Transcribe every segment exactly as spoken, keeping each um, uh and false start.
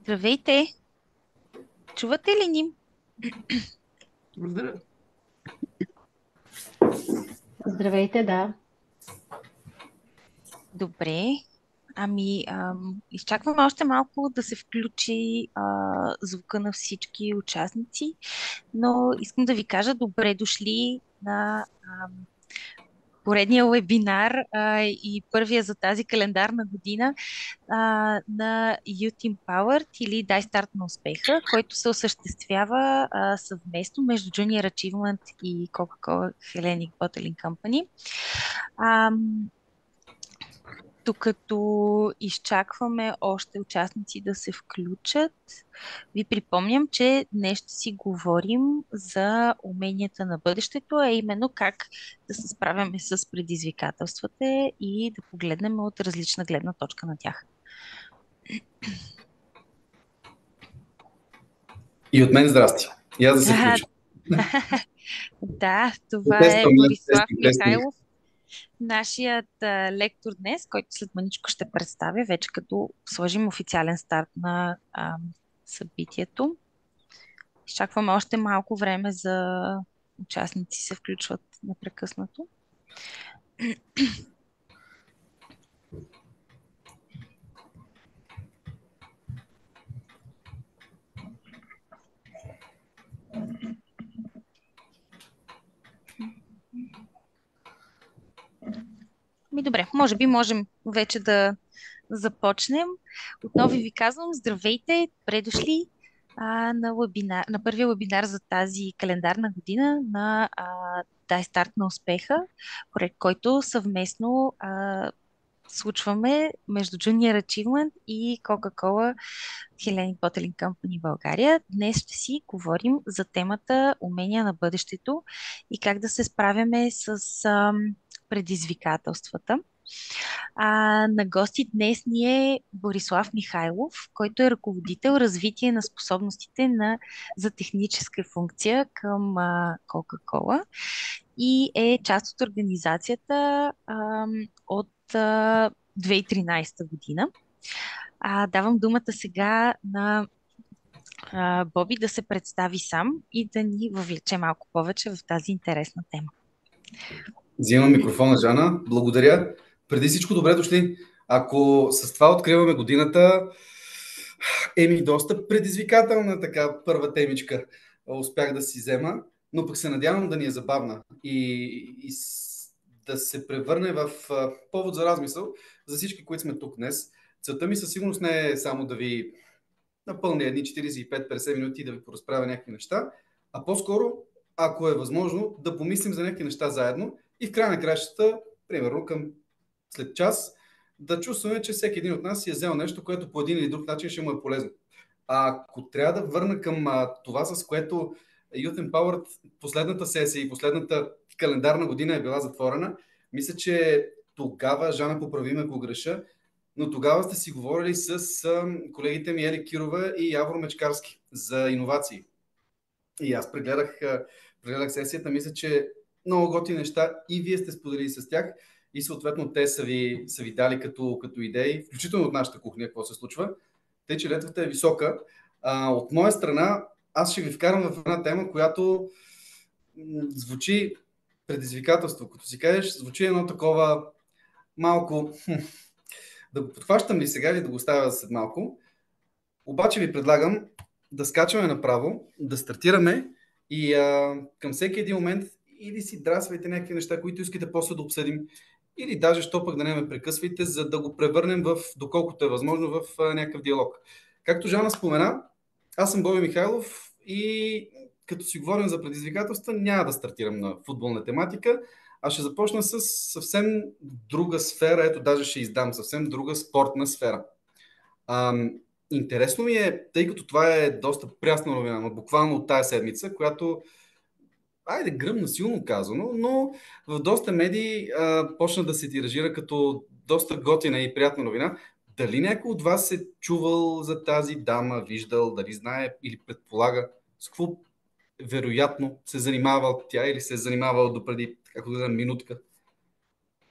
Здравейте! Чувате ли ни? Благодаря. Здравейте, да. Добре. Ами, ам, изчакваме още малко да се включи а, звука на всички участници, но искам да ви кажа добре дошли на ам, поредния вебинар а, и първия за тази календарна година а, на Youth Empowered или Дай старт на успеха, който се осъществява а, съвместно между Junior Achievement и Coca-Cola Hellenic Bottling Company. Ам, Докато изчакваме още участници да се включат, ви припомням, че днес ще си говорим за уменията на бъдещето, а именно как да се справяме с предизвикателствата и да погледнем от различна гледна точка на тях. И от мен здрасти. И аз да се включа. Да, това е Тествам, Борислав тествам, тествам. Михайлов, нашият а, лектор днес, който след мъничко ще представя, вече като сложим официален старт на а, събитието. Изчакваме още малко време за участници се включват непрекъснато. Ми добре, може би можем вече да започнем. Отново ви казвам, здравейте, предошли а, на, вебинар, на първия вебинар за тази календарна година на а, Дай старт на успеха, проект, който съвместно а, случваме между Junior Achievement и Coca-Cola Hellenic Bottling Company България. Днес ще си говорим за темата умения на бъдещето и как да се справяме с ам, предизвикателствата. А, на гости днес ни е Борислав Михайлов, който е ръководител развитие на способностите на, за техническа функция към а, Coca-Cola и е част от организацията ам, от а, две хиляди и тринадесета година. А, давам думата сега на а, Боби да се представи сам и да ни въвлече малко повече в тази интересна тема. Взимам микрофона, Жана. Благодаря. Преди всичко, добре дошли. Ако с това откриваме годината, еми доста предизвикателна така първа темичка успях да си взема, но пък се надявам да ни е забавна и, и с- да се превърне в а, повод за размисъл за всички, които сме тук днес. Целта ми със сигурност не е само да ви напълня едни четиридесет и пет до петдесет минути и да ви поразправя някакви неща, а по-скоро, ако е възможно, да помислим за някакви неща заедно и в края на кращата, примерно към след час, да чувстваме, че всеки един от нас си е взел нещо, което по един или друг начин ще му е полезно. А ако трябва да върна към а, това, с което Youth Empowered последната сесия и последната календарна година е била затворена, мисля, че тогава, Жана, поправи ме, ако греша, но тогава сте си говорили с а, колегите ми Ели Кирова и Явор Мечкарски за иновации. И аз прегледах, а, прегледах сесията, мисля, че много готини неща и вие сте споделили с тях и съответно те са ви, са ви дали като, като идеи, включително от нашата кухня, какво се случва. Тъй, че летвата е висока. А, от моя страна, аз ще ви вкарам в една тема, която м, звучи предизвикателство. Като си кажеш, звучи едно такова малко... хм, да го подхващам ли сега или да го оставя след малко. Обаче ви предлагам да скачаме направо, да стартираме и а, към всеки един момент или си драсвайте някакви неща, които искате после да обсъдим, или даже що пък да не ме прекъсвайте, за да го превърнем в, доколкото е възможно, в а, някакъв диалог. Както Жана спомена, аз съм Боби Михайлов и като си говорим за предизвикателства, няма да стартирам на футболна тематика, а ще започна с съвсем друга сфера, ето даже ще издам съвсем друга спортна сфера. Ам, интересно ми е, тъй като това е доста прясна новина, но буквално от тая седмица, която, айде, гръмна силно казано, но в доста медии а, почна да се тиражира като доста готина и приятна новина. Дали някой от вас е чувал за тази дама, виждал, дали знае или предполага с какво вероятно се занимавал тя или се е занимавал допреди, kako да минутка?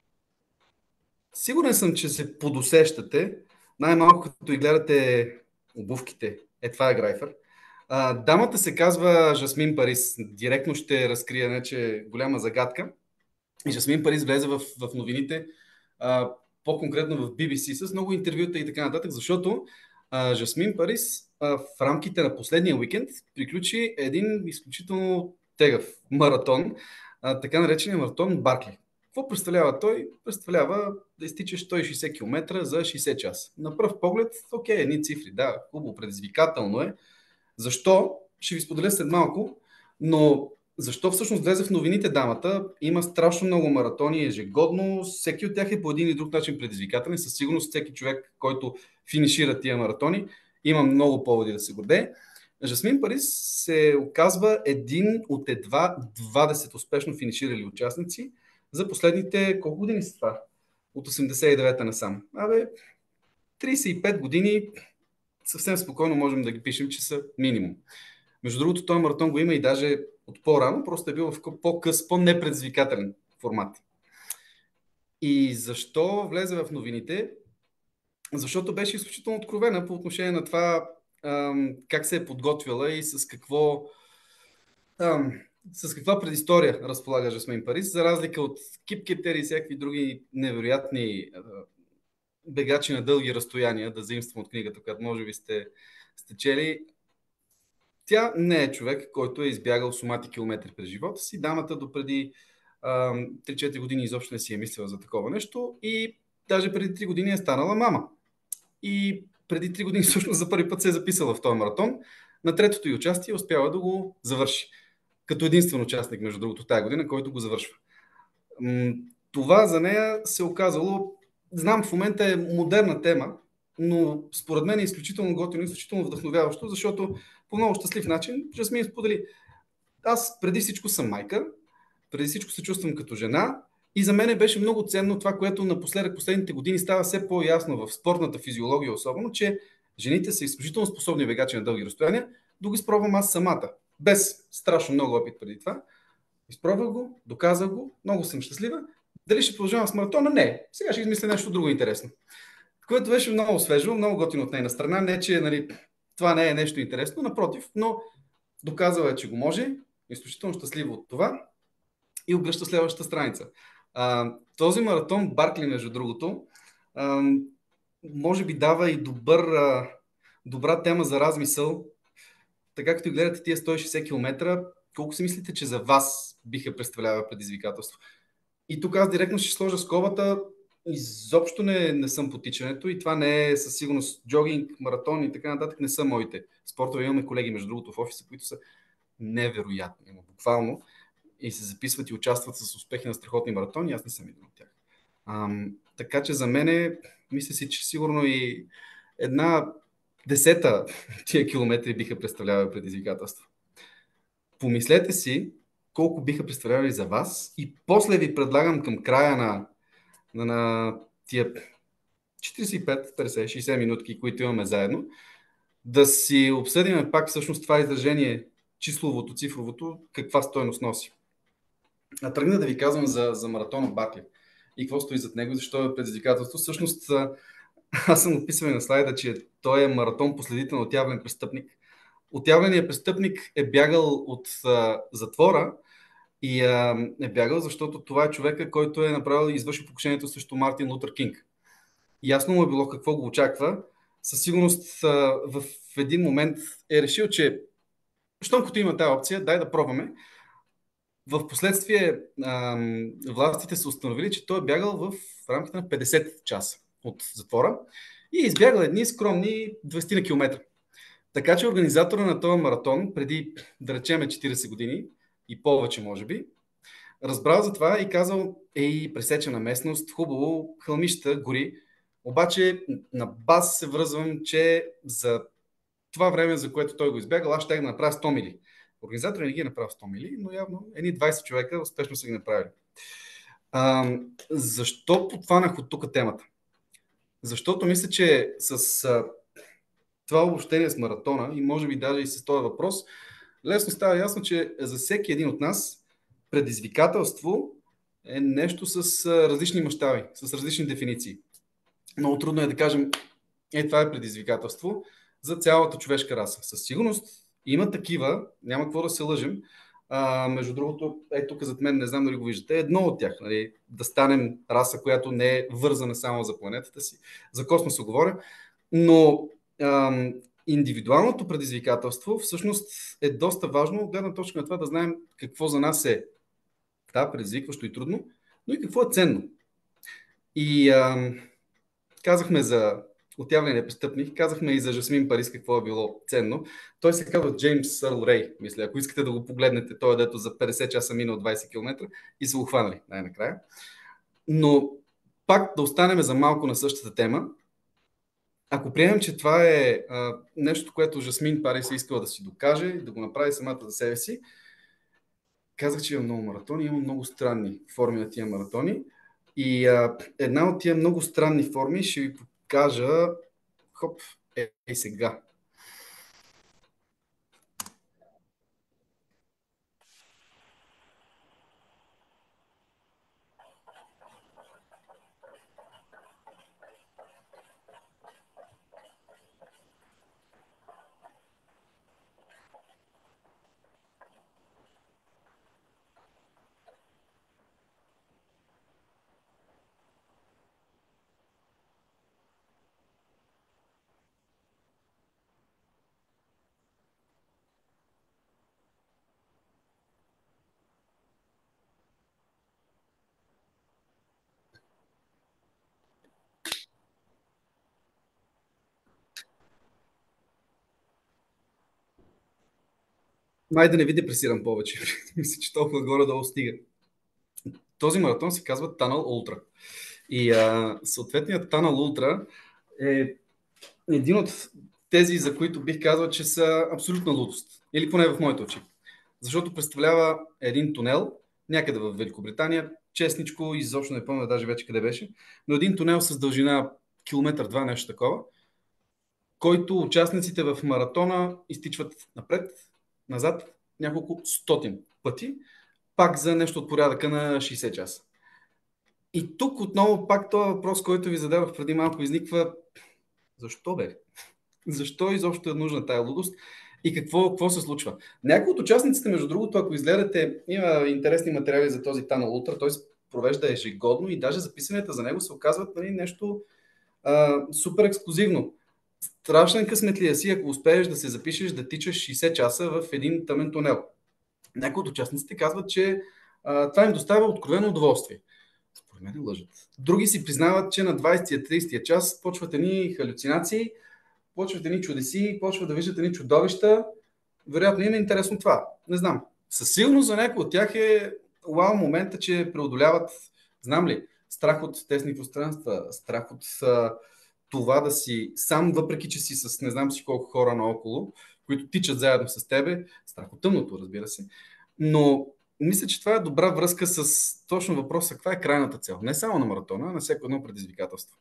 Сигурен съм, че се подусещате, най-малко като и гледате обувките. Е, това е Грайфър. А, дамата се казва Жасмин Парис. Директно ще разкрия, не, че е голяма загадка. И Жасмин Парис влезе в, в новините, а, по-конкретно в Би Би Си, с много интервюта и така нататък, защото а, Жасмин Парис а, в рамките на последния уикенд приключи един изключително тегъв маратон, а, така наречения маратон Баркли. Какво представлява той? Представлява да изтичаш сто и шейсет км за шейсет часа. На пръв поглед, окей, едни цифри, да, хубаво, предизвикателно е. Защо? Ще ви споделя след малко, но защо всъщност влезе в новините дамата? Има страшно много маратони ежегодно, всеки от тях е по един или друг начин предизвикателен. Със сигурност всеки човек, който финишира тия маратони, има много поводи да се гордее. Жасмин Парис се оказва един от едва двадесет успешно финиширали участници за последните, колко години са това? От осемдесет и девета насам. Абе, трийсет и пет години съвсем спокойно можем да ги пишем, че са минимум. Между другото, този маратон го има и даже от по-рано, просто е бил в по-къс, по-непредизвикателен формат. И защо влезе в новините? Защото беше изключително откровена по отношение на това ам, как се е подготвила и с какво ам, с каква предистория разполага Жасмин Парис, за разлика от кипкетери и всякакви други невероятни а, бегачи на дълги разстояния, да заимствам от книгата, която може би сте, сте чели. Тя не е човек, който е избягал сумати километри през живота си. Дамата допреди а, три-четири години изобщо не си е мислила за такова нещо и даже преди три години е станала мама. И преди три години всъщност за първи път се е записала в този маратон. На третото й участие успява да го завърши. Като единствен участник, между другото, тази година, който го завършва. Това за нея се оказало, знам, в момента е модерна тема, но според мен е изключително готино, изключително вдъхновяващо, защото по много щастлив начин Жасмин сподели: аз преди всичко съм майка, преди всичко се чувствам като жена и за мен беше много ценно това, което напоследък последните години става все по-ясно в спортната физиология особено, че жените са изключително способни бегачи на дълги разстояния. Да го изпробвам аз самата, без страшно много опит преди това. Изпробвах го, доказах го, много съм щастлива. Дали ще продължавам с маратона? Не. Сега ще измисля нещо друго интересно. Което беше много свежо, много готино от нейна страна. Не, че нали, това не е нещо интересно, напротив, но доказала е, че го може. Изключително щастлива от това и обръща следващата страница. А, този маратон Баркли, между другото, а, може би дава и добър, а, добра тема за размисъл. Така като гледате тия сто и шейсет км, колко си мислите, че за вас биха представлява предизвикателство? И тук аз директно ще сложа скобата. Изобщо не, не съм по тичането и това не е със сигурност джогинг, маратон и така нататък, не са моите спортове. Имаме колеги, между другото, в офиса, които са невероятни, буквално, и се записват и участват с успехи на страхотни маратони. Аз не съм един от тях. Ам, така че за мен, мисля си, че сигурно и една десета тия километри биха представлявали предизвикателство. Помислете си колко биха представлявали за вас и после ви предлагам към края на, на, на тия четирийсет и пет, петдесет, шейсет минутки, които имаме заедно, да си обсъдим пак всъщност това изражение, числовото, цифровото, каква стойност носи. А тръгна да ви казвам за, за маратона Баркли и какво стои зад него, защо е предизвикателство. Всъщност аз съм описвал на слайда, че той е маратон последител на отявлен престъпник. Отявленият престъпник е бягал от а, затвора и а, е бягал, защото това е човека, който е направил и извършил покушението срещу Мартин Лутър Кинг. Ясно му е било какво го очаква. Със сигурност а, в един момент е решил, че щом като има тази опция, дай да пробваме. В последствие а, властите са установили, че той е бягал в рамките на петдесет часа от затвора и е избягал едни скромни двайсет км. Така че организатора на този маратон, преди да речеме четирийсет години и повече може би, разбрал за това и казал: ей, пресечена местност, хубаво, хълмища, гори, обаче на баз се връзвам, че за това време, за което той го избягал, аз ще да направя сто мили. Организаторът не ги е направил сто мили, но явно едни двайсет човека успешно са ги направили. А, защо подхванах от тук темата? Защото мисля, че с а, това обобщение с маратона и може би даже и с този въпрос, лесно става ясно, че за всеки един от нас предизвикателство е нещо с а, различни мащаби, с различни дефиниции. Много трудно е да кажем: е, това е предизвикателство. за цялата човешка раса. Със сигурност има такива, няма какво да се лъжим. А, между другото, е тук зад мен, не знам дали го виждате, едно от тях, нали, да станем раса, която не е вързана само за планетата си. За космоса говоря, но ам, индивидуалното предизвикателство всъщност е доста важно от гледна точка на това да знаем какво за нас е, да, предизвикващо и трудно, но и какво е ценно. И ам, казахме за отявления престъпник, казахме и за Жасмин Парис какво е било ценно. Той се казва Джеймс Сърл Рей, мисля. Ако искате да го погледнете, той е дето за петдесет часа минал двайсет километра и са го хванали най-накрая. Но пак да останем за малко на същата тема. Ако приемем, че това е а, нещо, което Жасмин Парис е искала да си докаже, да го направи самата за себе си, казах, че има много маратони, има много странни форми на тия маратони. И а, една от тия много странни форми ще ви покажа. Хоп, е, е сега. Май да не ви депресирам повече. Мисля, че толкова горе-долу стига. Този маратон се казва Tunnel Ultra. И а, съответният Tunnel Ultra е един от тези, за които бих казал, че са абсолютна лудост. Или поне в моите очи. Защото представлява един тунел, някъде в Великобритания, честничко, изобщо не помня даже вече къде беше, но един тунел с дължина километър-два, нещо такова, който участниците в маратона изтичват напред, назад, няколко стотин пъти, пак за нещо от порядъка на шейсет часа. И тук отново пак този въпрос, който ви задавах преди малко, изниква: защо бе? Защо изобщо е нужна тая лудост и какво, какво се случва? Някои от участниците, между другото, ако изгледате, има интересни материали за този Tunnel Ultra, той се провежда ежегодно и даже записанията за него се оказват, нали, нещо а, супер ексклюзивно. Страшен късметлия си, ако успееш да се запишеш да тичаш шейсет часа в един тъмен тунел. Някои от участниците казват, че а, това им доставя откровено удоволствие. Според мен лъжат. Други си признават, че на двайсетия-трийсетия час почват едни халюцинации, почват едни чудеси, почват да виждат едни чудовища. Вероятно им е интересно това. Не знам. Със сигурност за някои от тях е уау момента, че преодоляват, знам ли, страх от тесни пространства, страх от а, това да си сам, въпреки че си с не знам си колко хора наоколо, които тичат заедно с тебе, страх от тъмното, разбира се. Но мисля, че това е добра връзка с точно въпроса: каква е крайната цел? Не само на маратона, а на всяко едно предизвикателство.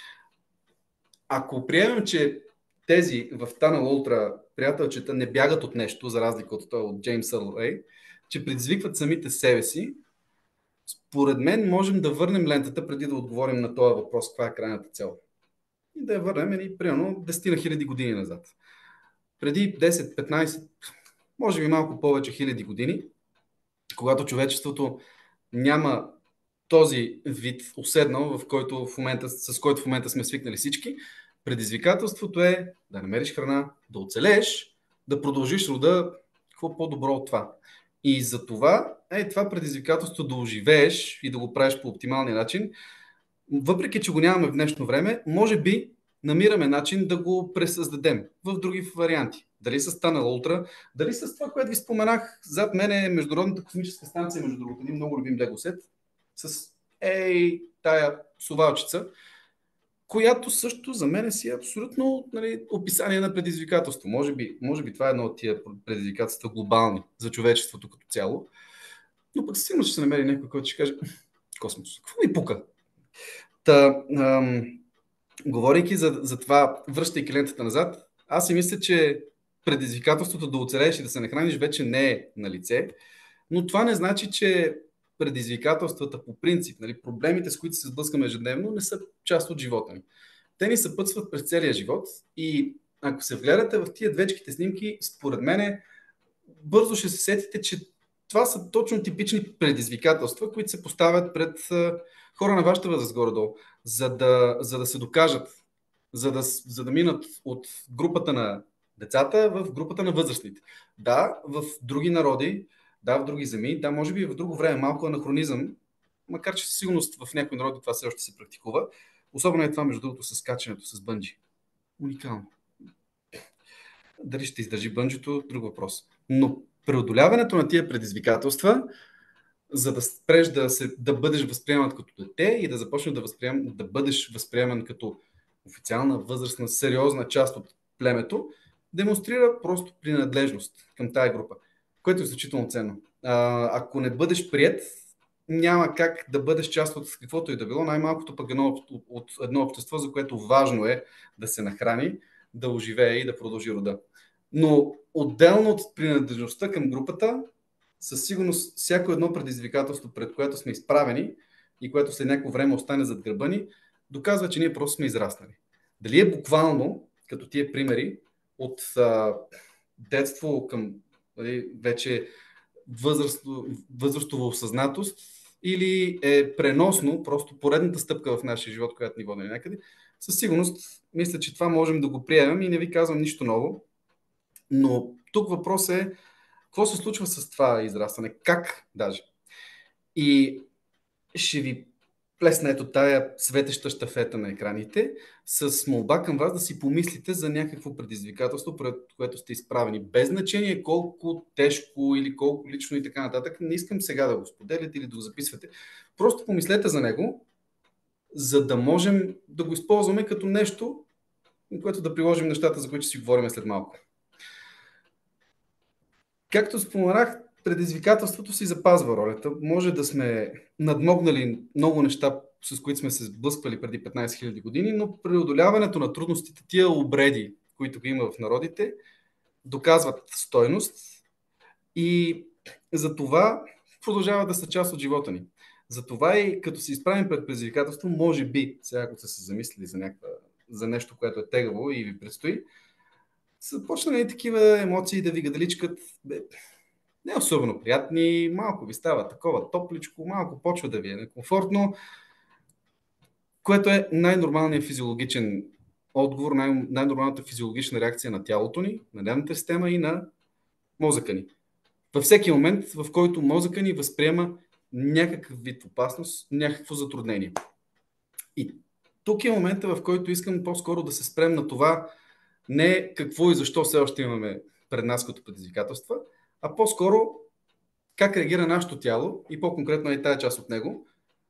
Ако приемем, че тези в Tunnel Ultra приятелчета не бягат от нещо, за разлика от това от Джеймс Сърл Рей, че предизвикват самите себе си, според мен можем да върнем лентата преди да отговорим на този въпрос: каква е крайната цел. И да я върнем и примерно десет хиляди години назад. Преди десет-петнайсет, може би малко повече хиляди години, когато човечеството няма този вид уседнал, в който в момента, с който в момента сме свикнали всички, предизвикателството е да намериш храна, да оцелееш, да продължиш рода. Какво по-добро от това? И за това е това предизвикателство да оживееш и да го правиш по оптималния начин. Въпреки че го нямаме в днешно време, може би намираме начин да го пресъздадем в други варианти. Дали с Tunnel Ultra, дали с това, което ви споменах. Зад мен е Международната космическа станция, между другото, един много любим легосет, с ей, тая сувалчица, която също за мен си е абсолютно, нали, описание на предизвикателство. Може би, може би това е едно от тия предизвикателства глобални за човечеството като цяло. Но пък сигурно ще се намери някой, който ще каже: космос, какво ми пука? Та, ам, говорейки за, за това, връщайки лентата назад, аз си мисля, че предизвикателството да оцелееш и да се нахраниш вече не е на лице, но това не значи, че предизвикателствата по принцип, нали, проблемите, с които се сблъскаме ежедневно, не са част от живота ни. Те ни съпътстват през целия живот и ако се вгледате в тия двечките снимки, според мен бързо ще се сетите, че това са точно типични предизвикателства, които се поставят пред хора на вашата възраст горе-долу, за да, за да се докажат, за да, за да минат от групата на децата в групата на възрастните. Да, в други народи, да, в други земи, да, може би в друго време малко анахронизъм, макар че със сигурност в някои народи това все още се практикува. Особено е това, между другото, с качането с бънджи. Уникално. Дали ще издържи бънджито, друг въпрос. Но преодоляването на тия предизвикателства, за да спреш да, се, да бъдеш възприеман като дете и да започнеш да, възприем, да бъдеш възприеман като официална, възрастна, сериозна част от племето, демонстрира просто принадлежност към тая група, което е значително ценно. А, ако не бъдеш приет, няма как да бъдеш част от каквото и да било, най-малкото пък едно, от, от едно общество, за което важно е да се нахрани, да оживее и да продължи рода. Но отделно от принадлежността към групата, със сигурност всяко едно предизвикателство, пред което сме изправени и което след някакво време остане зад гърба ни, доказва, че ние просто сме израснали. Дали е буквално, като тия примери, от а, детство към нали, вече възрастово, възрастова осъзнатост, или е преносно, просто поредната стъпка в нашия живот, която ни води някъде, със сигурност мисля, че това можем да го приемем и не ви казвам нищо ново. Но тук въпрос е, какво се случва с това израстване? Как даже? И ще ви плесна ето тая светеща щафета на екраните с молба към вас да си помислите за някакво предизвикателство, пред което сте изправени. Без значение колко тежко или колко лично и така нататък. Не искам сега да го споделяте или да го записвате. Просто помислете за него, за да можем да го използваме като нещо, което да приложим нещата, за които ще си говорим след малко. Както споменах, предизвикателството си запазва ролята. Може да сме надмогнали много неща, с които сме се сблъсквали преди петнайсет хиляди години, но преодоляването на трудностите, тия обреди, които ги има в народите, доказват стойност и за това продължават да са част от живота ни. Затова и като се изправим пред предизвикателство, може би, сега ако сте се замислили за, някаква, за нещо, което е тегаво и ви предстои, са почнали такива емоции да ви гадаличкат, бе, не особено приятни, малко ви става такова топличко, малко почва да ви е некомфортно, което е най-нормалният физиологичен отговор, най- най-нормалната физиологична реакция на тялото ни, на нервната система и на мозъка ни. Във всеки момент, в който мозъка ни възприема някакъв вид опасност, някакво затруднение. И тук е момента, в който искам по-скоро да се спрем на това, не какво и защо все още имаме пред нас като предизвикателства, а по-скоро как реагира нашето тяло и по-конкретно и тая част от него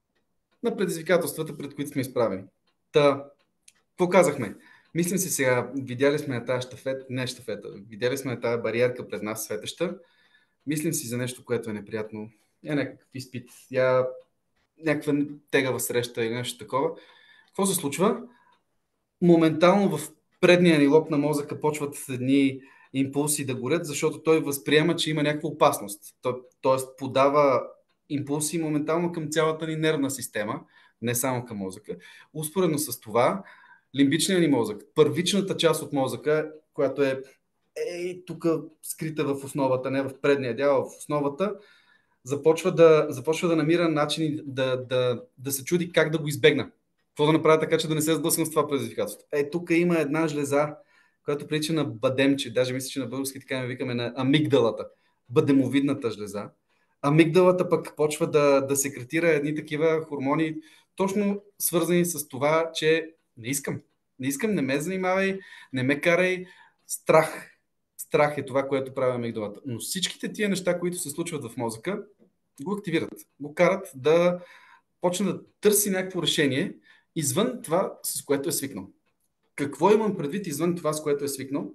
на предизвикателствата, пред които сме изправени. Та, какво казахме? Мислим си сега, видяли сме на тази щафета, не щафета, видяли сме на тази бариерка пред нас светеща, мислим си за нещо, което е неприятно, е някакъв изпит, я някаква тегава среща или нещо такова. Какво се случва? Моментално в предния ни лоб на мозъка почват едни импулси да горят, защото той възприема, че има някаква опасност. Тоест подава импулси моментално към цялата ни нервна система, не само към мозъка. Успоредно с това, лимбичният ни мозък, първичната част от мозъка, която е, е тук скрита в основата, не в предния дял, в основата, започва да, започва да намира начини да, да, да се чуди как да го избегна. Какво да направя така, че да не се сблъскам с това предизвикателство? Е, тук има една жлеза, която прилича на бадемче, даже мисля, че на български така ми викаме на амигдалата, бъдемовидната жлеза. Амигдалата пък почва да, да секретира едни такива хормони, точно свързани с това, че не искам. Не искам, не ме занимавай, не ме карай. Страх. Страх е това, което прави амигдалата. Но всичките тия неща, които се случват в мозъка, го активират. Го карат да почне да търси някакво решение извън това, с което е свикнал. Какво имам предвид извън това, с което е свикнал?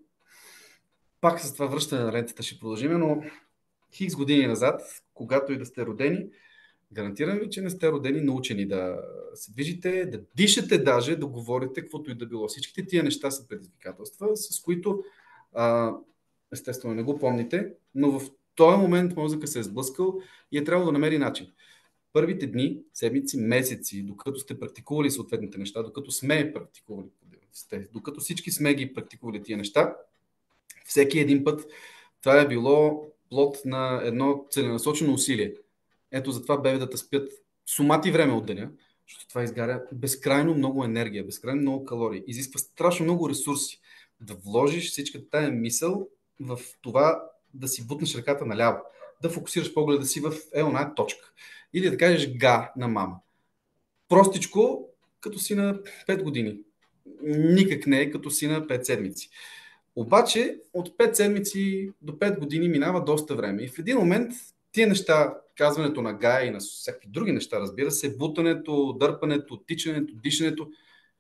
Пак с това връщане на лентата ще продължим, но хикс години назад, когато и да сте родени, гарантирам ви, че не сте родени научени да се движите, да дишате даже, да говорите, каквото и да било. Всичките тия неща са предизвикателства, с които а, естествено не го помните, но в този момент мозъка се е сблъскал и е трябвало да намери начин. Първите дни, седмици, месеци, докато сте практикували съответните неща, докато сме практикували, докато докато всички сме ги практикували тия неща, всеки един път това е било плод на едно целенасочено усилие. Ето затова бебетата спят сумати време от деня, защото това изгаря безкрайно много енергия, безкрайно много калории, изисква страшно много ресурси. Да вложиш всичката тая мисъл в това да си бутнеш ръката наляво, да фокусираш погледа си в е оная точка. Или да кажеш га на мама. Простичко, като си на пет години. Никак не е като си на пет седмици. Обаче от пет седмици до пет години минава доста време. И в един момент тия неща, казването на га и на всякакви други неща, разбира се, бутането, дърпането, тичането, дишането,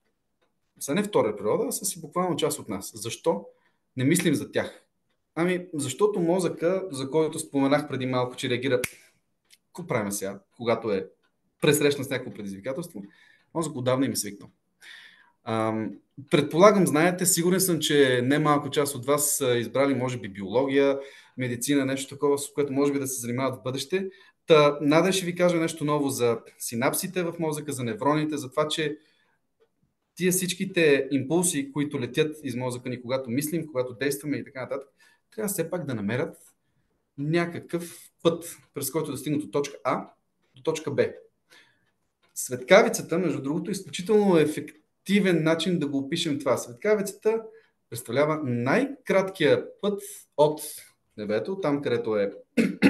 са не втора природа, а са си буквално част от нас. Защо не мислим за тях? Ами, защото мозъка, за който споменах преди малко, че реагира, какво правим сега, когато е пресрещна с някакво предизвикателство, мозък отдавна им е свикнал. Ам, предполагам, знаете, сигурен съм, че не малко част от вас са избрали, може би, биология, медицина, нещо такова, с което може би да се занимават в бъдеще. Та, Надя ще ви кажа нещо ново за синапсите в мозъка, за невроните, за това, че тия всичките импулси, които летят из мозъка ни, когато мислим, когато действаме и така нататък, трябва все пак да намерят някакъв път, през който да стигнат от точка А до точка Б. Светкавицата, между другото, е изключително ефективен начин да го опишем това. Светкавицата представлява най-краткия път от небето, там където е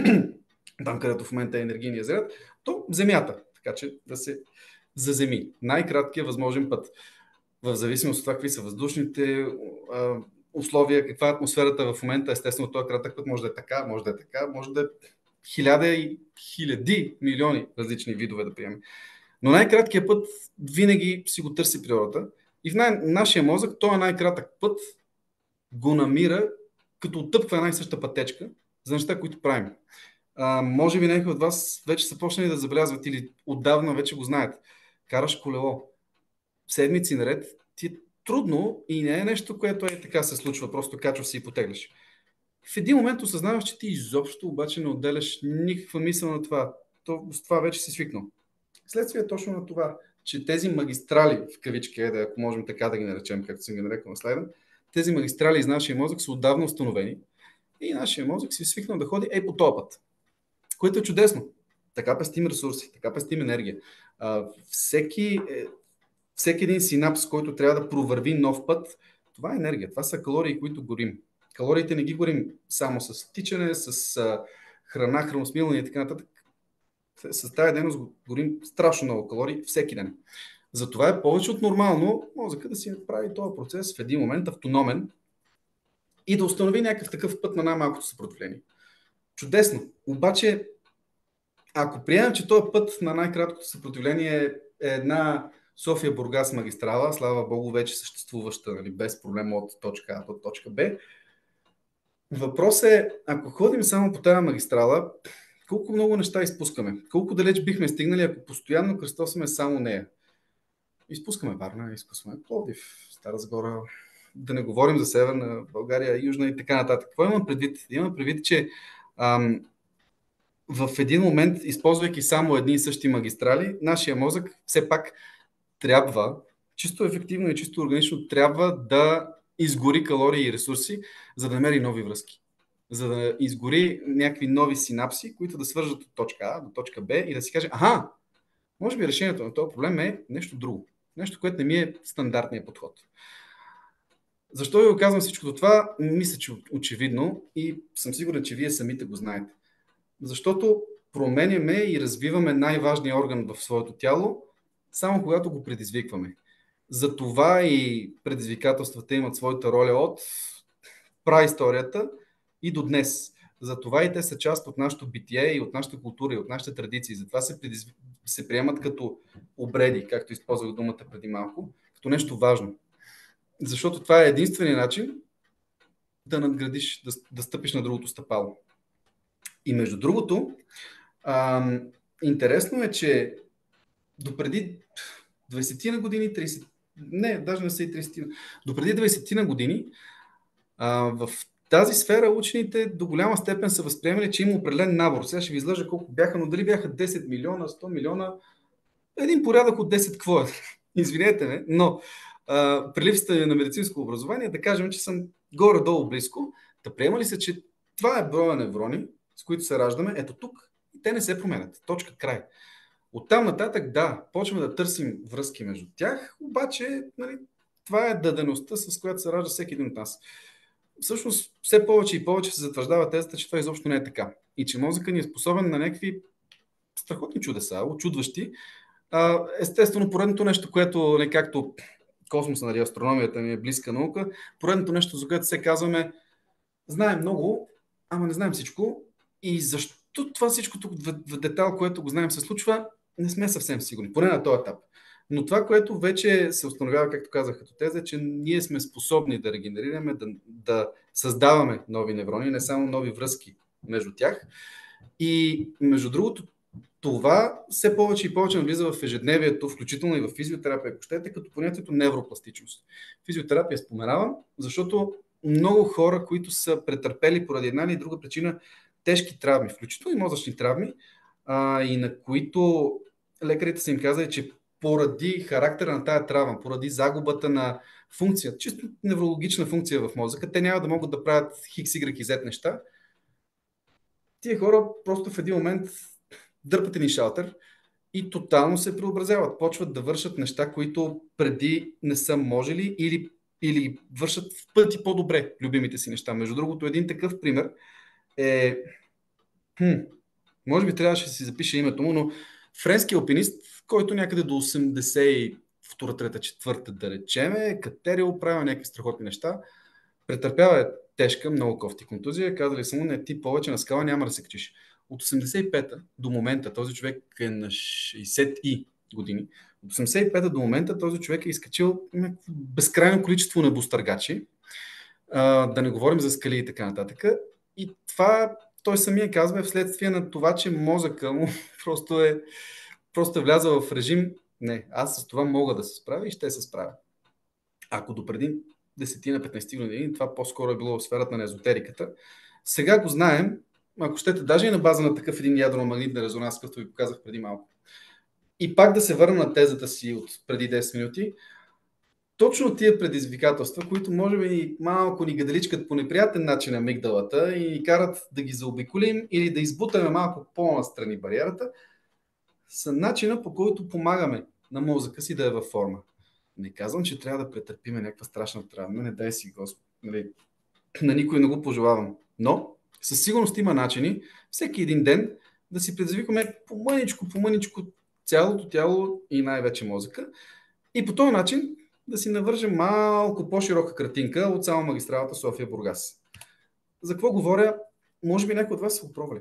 там където в момента е енергийния заряд, до Земята, така че да се заземи. Най-краткия възможен път. В зависимост от това какви са въздушните а, условия, каква е атмосферата в момента, естествено този кратък път може да е така, може да е така, може да е хиляда и хиляди милиони различни видове да приемем. Но най-краткият път винаги си го търси природата и в най- нашия мозък този най-кратък път го намира, като оттъпва една и съща пътечка за неща, които правим. А, може би някои от вас вече са почнали да забелязват или отдавна вече го знаят. Караш колело. Седмици наред ти е трудно и не е нещо, което е така се случва, просто качваш се и потегляш. В един момент осъзнаваш, че ти изобщо обаче не отделяш никаква мисъл на това. То, с това вече си свикнал. Следствие е точно на това, че тези магистрали, в кавички, да, ако можем така да ги наречем, както съм ги нарекал на слайда, тези магистрали из нашия мозък са отдавна установени и нашия мозък си свикнал да ходи ей по този път, което е чудесно. Така пестим ресурси, така пестим енергия. А, всеки, всеки един синапс, който трябва да провърви нов път, това е енергия, това са калории, които горим. Калориите не ги горим само с тичане, с а, храна, храносмилане и така нататък. С тази дейност горим страшно много калории всеки ден. Затова е повече от нормално мозъка да си направи този процес в един момент автономен и да установи някакъв такъв път на най-малкото съпротивление. Чудесно. Обаче, ако приемем, че този път на най-краткото съпротивление е една София-Бургас магистрала, слава Богу, вече съществуваща, нали, без проблем от точка А до точка Б, въпрос е, ако ходим само по тази магистрала, колко много неща изпускаме? Колко далеч бихме стигнали, ако постоянно кръстосваме само нея? Изпускаме Варна, изпускаме Пловдив, Стара Загора, да не говорим за Северна България, Южна и така нататък. Какво имам предвид? Имам предвид, че ам, в един момент, използвайки само едни и същи магистрали, нашия мозък все пак трябва, чисто ефективно и чисто органично, трябва да изгори калории и ресурси, за да намери нови връзки. За да изгори някакви нови синапси, които да свържат от точка А до точка Б и да си каже, аха, може би решението на този проблем е нещо друго. Нещо, което не ми е стандартният подход. Защо ви го казвам всичко това? Мисля, че очевидно и съм сигурен, че вие самите го знаете. Защото променяме и развиваме най-важния орган в своето тяло, само когато го предизвикваме. Затова и предизвикателствата имат своята роля от праисторията и до днес. Затова и те са част от нашето битие и от нашата култура и от нашите традиции. Затова се, предизв... се приемат като обреди, както използвах думата преди малко, като нещо важно. Защото това е единственият начин да надградиш, да, да стъпиш на другото стъпало. И между другото, ам, интересно е, че допреди двайсет на години, трийсет, не, даже не са и трийсет, допреди двайсет на години а, в тази сфера учените до голяма степен са възприемали, че има определен набор. Сега ще ви излъжа колко бяха, но дали бяха десет милиона, сто милиона, един порядък от десет, какво е? Извинете ме, но а, при липсата на медицинско образование, да кажем, че съм горе-долу близко, да приема ли се, че това е броя неврони, с които се раждаме, ето тук, и те не се променят. Точка, край. Оттам нататък, да, почваме да търсим връзки между тях, обаче нали, това е дадеността, с която се ражда всеки един от нас. Всъщност, все повече и повече се затвърждава тезата, че това изобщо не е така. И че мозъкът ни е способен на някакви страхотни чудеса, очудващи. А, естествено, поредното нещо, което не както космоса, нали, астрономията ми е близка наука, поредното нещо, за което се казваме, знаем много, ама не знаем всичко. И защо това всичко тук в, в детал, което го знаем, се случва, не сме съвсем сигурни, поне на този етап. Но това, което вече се установява, както казах като теза, е, че ние сме способни да регенерираме, да, да създаваме нови неврони, не само нови връзки между тях. И между другото, това все повече и повече навлиза в ежедневието, включително и в физиотерапия, ако щете, като понятието невропластичност. Физиотерапия споменавам, защото много хора, които са претърпели поради една или друга причина тежки травми, включително и мозъчни травми, а, и на които лекарите са им казали, че поради характера на тая травма, поради загубата на функция, чисто неврологична функция в мозъка, те няма да могат да правят хикс, игрек и зет неща. Тия хора просто в един момент дърпат един шалтер и тотално се преобразяват. Почват да вършат неща, които преди не са можели или, или вършат в пъти по-добре любимите си неща. Между другото, един такъв пример е... Хм, може би трябваше да си запиша името му, но френски алпинист, който някъде до осемдесет и втора, трета, четвърта, да речем, е катерил, правил някакви страхотни неща, претърпява е тежка, много кофти контузия, казали са му, не, ти повече на скала няма да се качиш. От осемдесет и пета до момента този човек е на шейсет и години. От осемдесет и пета до момента този човек е изкачил безкрайно количество небостъргачи, а, да не говорим за скали и така нататък. И това той самия казва е вследствие на това, че мозъка му просто е, просто е влязъл в режим не, аз с това мога да се справя и ще се справя. Ако допреди десет-петнайсет години това по-скоро е било в сферата на езотериката, сега го знаем, ако щете, даже и на база на такъв един ядрено-магнитен резонанс, какъвто ви показах преди малко. И пак да се върна на тезата си от преди десет минути, точно тия предизвикателства, които може би малко ни гаделичкат по неприятен начин на мигдалата и ни карат да ги заобиколим или да избутаме малко по-настрани бариерата, са начина, по който помагаме на мозъка си да е във форма. Не казвам, че трябва да претърпиме някаква страшна травма, не дай си Господ. Нали, на никой не го пожелавам. Но със сигурност има начини всеки един ден да си предизвикаме по-мъничко, по-мъничко цялото тяло и най-вече мозъка. И по този начин да си навържем малко по-широка картинка от само магистралата София-Бургас. За какво говоря? Може би някои от вас са го пробвали.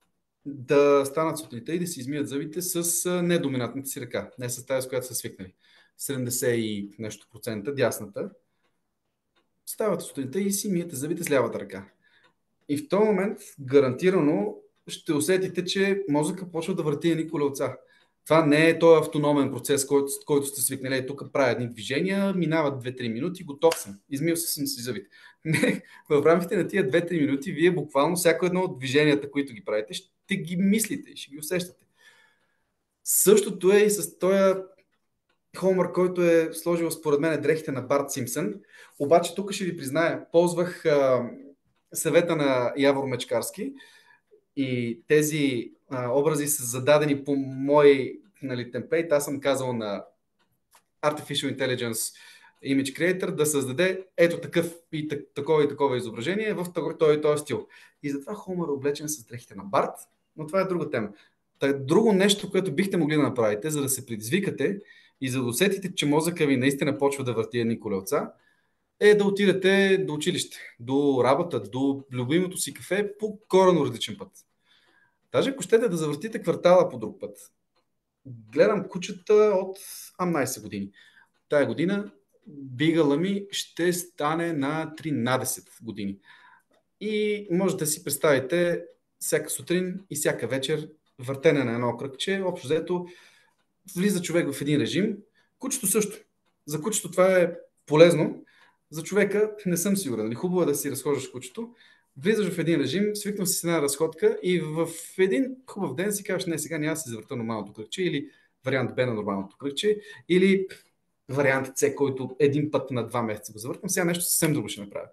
Да станат сутринта и да си измият зъбите с недоминантната си ръка. Не с тази, с която са свикнали. седемдесет и нещо процента, дясната. Ставате сутринта и си миете зъбите с лявата ръка. И в този момент гарантирано ще усетите, че мозъка почва да върти едни колелца. Това не е този автономен процес, който, който сте свикнали. Тук правя едни движения, минават две-три минути, готов съм. Измил съм си зъбите. Не, в рамките на тия две-три минути вие буквално всяко едно от движенията, които ги правите, ще ги мислите и ще ги усещате. Същото е и с този Хомър, който е сложил според мен дрехите на Барт Симпсън. Обаче тук ще ви призная, ползвах а, съвета на Явор Мечкарски и тези а, образи са зададени по мой нали, темплейт. Аз съм казал на Artificial Intelligence Image Creator да създаде ето такъв и так, такова и такова изображение в този, този стил. И затова Хомър е облечен с дрехите на Барт, но това е друга тема. Та, друго нещо, което бихте могли да направите, за да се предизвикате и за да усетите, че мозъка ви наистина почва да върти едни колелца, е да отидете до училище, до работа, до любимото си кафе по коренно различен път. Даже ако щете да завъртите квартала по друг път. Гледам кучета от осемнайсет години. Тая година бигъла ми ще стане на тринайсет години. И можете да си представите всяка сутрин и всяка вечер въртене на едно кръгче. Общо взето влиза човек в един режим. Кучето също. За кучето това е полезно. За човека не съм сигурен. Хубаво е да си разхождаш кучето. Влизаш в един режим, свикнал си с една разходка и в един хубав ден си кажеш, не, сега няма да си завърта нормалното кръгче или вариант Б на нормалното кръгче или вариант С, който един път на два месеца го завъртам, сега нещо съвсем друго ще направя.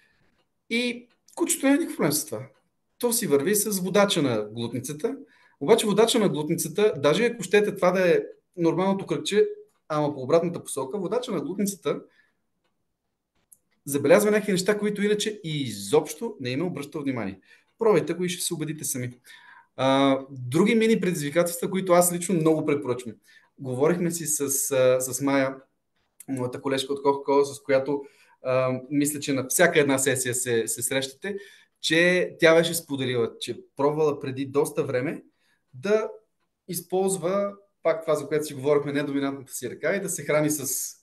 И кучето няма никакъв проблем с това. То си върви с водача на глутницата. Обаче водача на глутницата, даже ако щете това да е нормалното кръгче, ама по обратната посока, водача на глутницата забелязва някакви неща, които иначе изобщо не им е обръщал внимание. Пробайте го и ще се убедите сами. А, други мини предизвикателства, които аз лично много препоръчвам. Говорихме си с, с Майя, моята колежка от Coca-Cola, с която а, мисля, че на всяка една сесия се, се срещате, че тя беше споделила, че пробвала преди доста време да използва пак това, за което си говорихме, недоминантната си ръка и да се храни с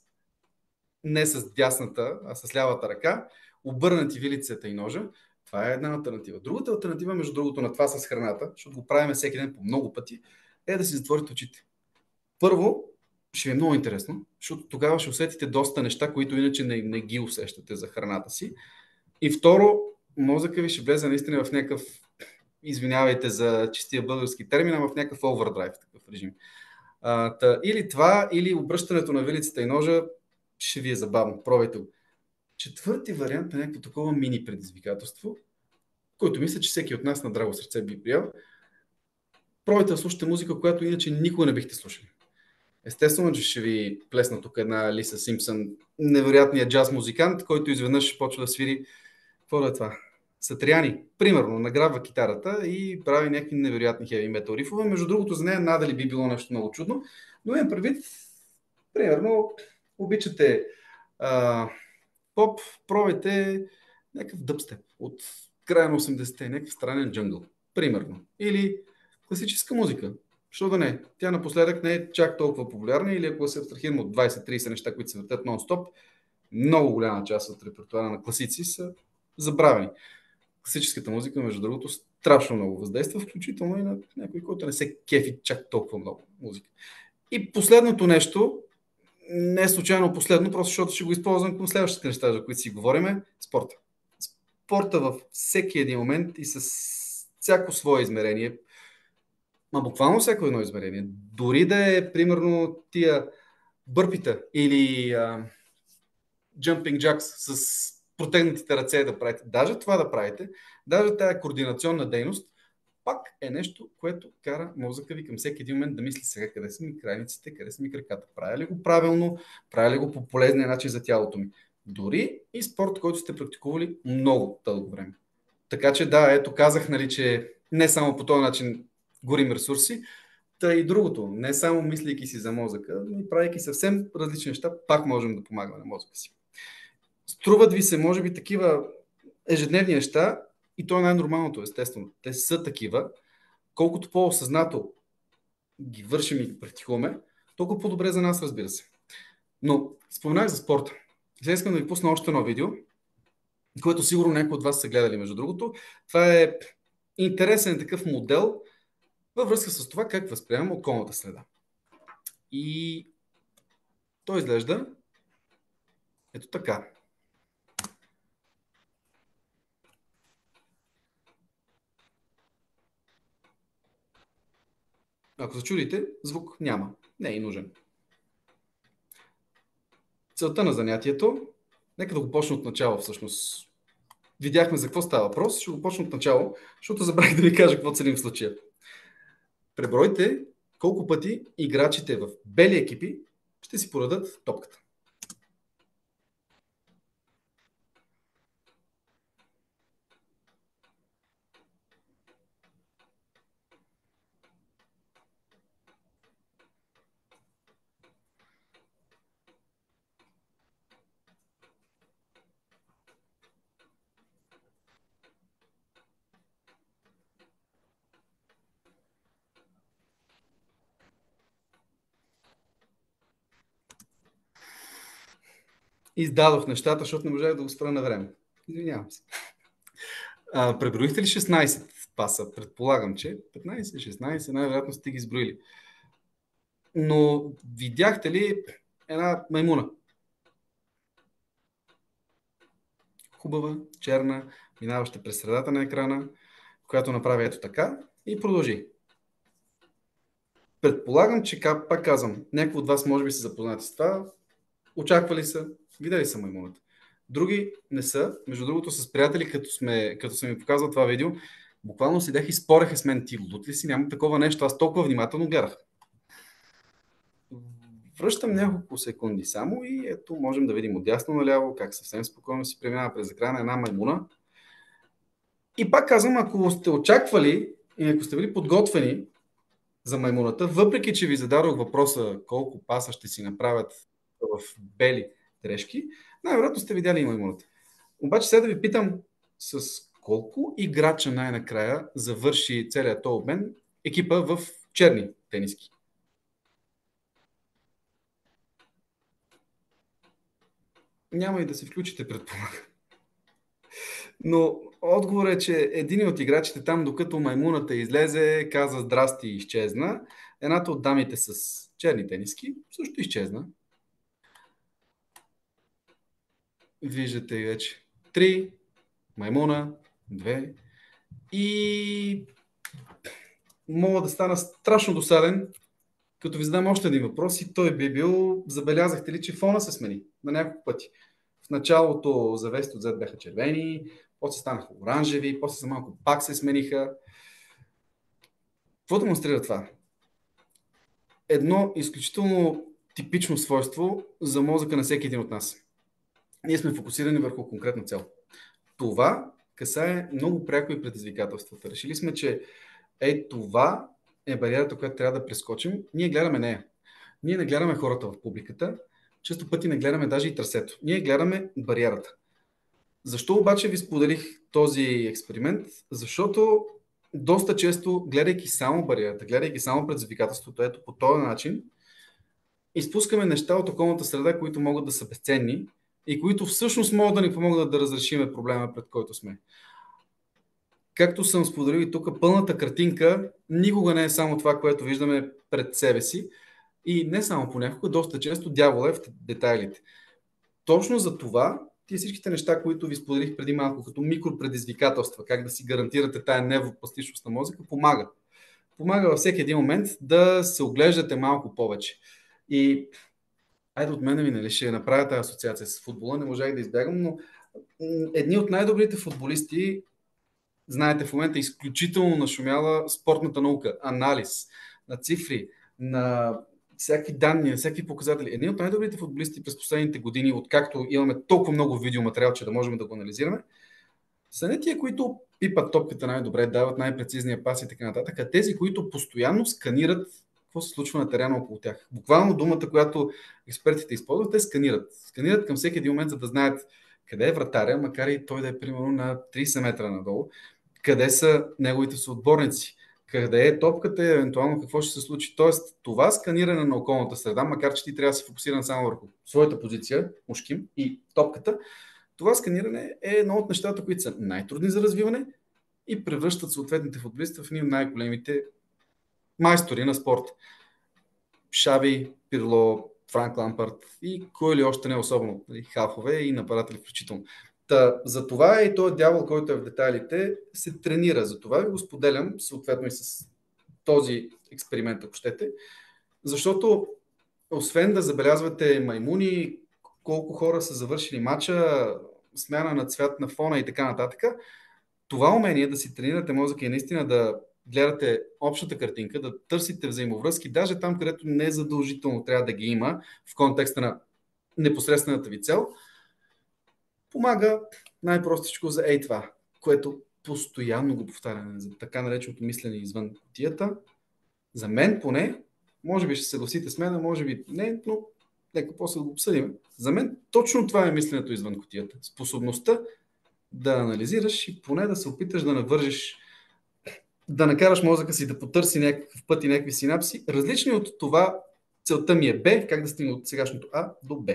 не с дясната, а с лявата ръка, обърнати вилицата и ножа. Това е една алтернатива. Другата алтернатива, между другото, на това с храната, защото го правим всеки ден по много пъти, е да си затворите очите. Първо, ще ви е много интересно, защото тогава ще усетите доста неща, които иначе не, не ги усещате за храната си. И второ, мозъка ви ще влезе наистина в някакъв, извинявайте за чистия български термин, а в някакъв овердрайв, такъв режим. А, та, или това, или обръщането на вилицата и ножа ще ви е забавно. Пробайте го. Четвърти вариант е някакво такова мини предизвикателство, който мисля, че всеки от нас на драго сърце би приел. Пробайте да слушате музика, която иначе никога не бихте слушали. Естествено, че ще ви плесна тук една Лиса Симпсън, невероятният джаз музикант, който изведнъж почва да свири. Какво да е това? Сатриани, примерно, награбва китарата и прави някакви невероятни хеви метал рифове. Между другото, за нея надали би било нещо много чудно, но имам предвид, примерно, обичате а, поп, пробайте някакъв дъбстеп от края на осемдесетте, някакъв странен джунгъл, примерно. Или класическа музика. Що да не? Тя напоследък не е чак толкова популярна, или ако се абстрахираме от двайсет-трийсет неща, които се въртят нон-стоп, много голяма част от репертуара на класици са забравени. Класическата музика, между другото, страшно много въздейства, включително и на някой, който не се кефи чак толкова много музика. И последното нещо, не е случайно последно, просто защото ще го използвам към следващите неща, за които си говорим, спорта. Спорта във всеки един момент и с всяко свое измерение, ма буквално всяко едно измерение, дори да е примерно тия бърпита или а, jumping jacks с протегнатите ръце да правите, даже това да правите, даже тая координационна дейност, пак е нещо, което кара мозъка ви към всеки един момент да мисли сега къде са ми крайниците, къде са ми краката. Правя ли го правилно, правя ли го по полезния начин за тялото ми. Дори и спорт, който сте практикували много дълго време. Така че да, ето казах, нали, че не само по този начин горим ресурси, та и другото, не само мислейки си за мозъка, но и правейки съвсем различни неща, пак можем да помагаме на мозъка си. Струват ви се, може би, такива ежедневни неща, и то е най-нормалното, естествено. Те са такива. Колкото по-осъзнато ги вършим и ги практикуваме, толкова по-добре за нас, разбира се. Но споменах за спорта. Сега искам да ви пусна още едно видео, което сигурно някои от вас са гледали, между другото. Това е интересен такъв модел във връзка с това как възприемаме околната среда. И той изглежда ето така. Ако се чудите, звук няма. Не е и нужен. Целта на занятието, нека да го почна от начало всъщност. Видяхме за какво става въпрос, ще го почна от начало, защото забравих да ви кажа какво целим в случая. Пребройте колко пъти играчите в бели екипи ще си поредат топката. Издадох нещата, защото не можах да го спра на време. Извинявам се. А, преброихте ли шестнайсет паса? Предполагам, че петнайсет шестнайсет най-вероятно сте ги изброили. Но видяхте ли една маймуна? Хубава, черна, минаваща през средата на екрана, която направи ето така и продължи. Предполагам, че, пак казвам, някои от вас може би се запознати с това, очаквали са, видели са маймуната. Други не са. Между другото, с приятели, като, сме, като съм ми показал това видео, буквално седях и спореха с мен: ти лут ли си? Няма такова нещо. Аз толкова внимателно гледах. Връщам няколко секунди само и ето можем да видим отдясно наляво как съвсем спокойно си преминава през екрана една маймуна. И пак казвам, ако сте очаквали и ако сте били подготвени за маймуната, въпреки че ви зададох въпроса колко паса ще си направят в бели трешки, най-вероятно сте видяли и маймуната. Обаче сега да ви питам, с колко играча най-накрая завърши целият този обмен екипа в черни тениски? Няма и да се включите, предполагам. Но отговорът е, че един от играчите там, докато маймуната излезе, каза здрасти и изчезна. Едната от дамите с черни тениски също изчезна. Виждате и вече. Три, маймуна, две. И мога да стана страшно досаден, като ви задам още един въпрос и той би бил: забелязахте ли, че фона се смени на няколко пъти? В началото завесите отзад бяха червени, после станаха оранжеви, после за малко пак се смениха. Какво демонстрира това? Едно изключително типично свойство за мозъка на всеки един от нас. Ние сме фокусирани върху конкретна цел. Това касае много пряко и предизвикателствата. Решили сме, че ей това е бариерата, която трябва да прескочим. Ние гледаме нея. Ние не гледаме хората в публиката, често пъти не гледаме даже и трасето. Ние гледаме бариерата. Защо обаче ви споделих този експеримент? Защото доста често, гледайки само бариерата, гледайки само предизвикателството, ето по този начин, изпускаме неща от околната среда, които могат да са безценни и които всъщност могат да ни помогнат да разрешим проблема, пред който сме. Както съм споделил и тук, пълната картинка никога не е само това, което виждаме пред себе си, и не само понякога, доста често дявола е в детайлите. Точно за това тия всичките неща, които ви споделих преди малко, като микропредизвикателства, как да си гарантирате тая невропластичност на мозъка, помага. Помага във всеки един момент да се оглеждате малко повече. И айде от мене ми, нали, ще направя тази асоциация с футбола, не можах да избягам, но едни от най-добрите футболисти, знаете, в момента е изключително нашумяла спортната наука, анализ на цифри, на всякакви данни, на всякакви показатели. Едни от най-добрите футболисти през последните години, откакто имаме толкова много видеоматериал, че да можем да го анализираме, са не тия, които пипат топката най-добре, дават най-прецизния пас и така нататък, а тези, които постоянно сканират какво се случва на терена около тях. Буквално думата, която експертите използват, те сканират. Сканират към всеки един момент, за да знаят къде е вратаря, макар и той да е примерно на трийсет метра надолу, къде са неговите съотборници, къде е топката и евентуално какво ще се случи. Тоест, това сканиране на околната среда, макар че ти трябва да се фокусиран само върху своята позиция, ушким и топката, това сканиране е едно от нещата, които са най-трудни за развиване и превръщат съответните футболисти в едни от най-големите майстори на спорт. Шави, Пирло, Франк Лампард и кой ли още не особено, халфове и нападатели включително. Та, за това и този дявол, който е в детайлите, се тренира. За това ви го споделям, съответно и с този експеримент, ако щете. Защото, освен да забелязвате маймуни, колко хора са завършили матча, смяна на цвят на фона и така нататък, това умение да си тренирате мозъка и наистина да гледате общата картинка, да търсите взаимовръзки, даже там, където не е задължително трябва да ги има в контекста на непосредствената ви цел, помага най-простичко за ей това, което постоянно го повтаряме, за така нареченото мислене извън кутията. За мен поне, може би ще се съгласите с мен, а може би не, но нека после да го обсъдим. За мен точно това е мисленето извън кутията. Способността да анализираш и поне да се опиташ да навържиш, да накараш мозъка си да потърси някакъв път и някакви синапси, различни от това. Целта ми е Б, как да стигна от сегашното А до Б.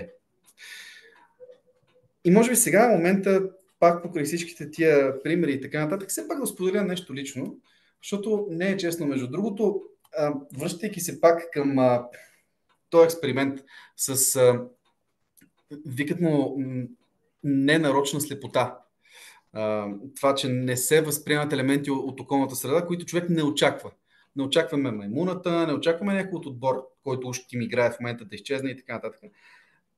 И може би сега в момента, пак покрай всичките тия примери и така нататък, все пак да споделя нещо лично, защото не е честно. Между другото, връщайки се пак към а, този експеримент с а, викат му ненарочна слепота. Uh, това, че не се възприемат елементи от, от околната среда, които човек не очаква. Не очакваме маймуната, не очакваме някой от отбор, който уж им играе в момента да изчезне и така нататък.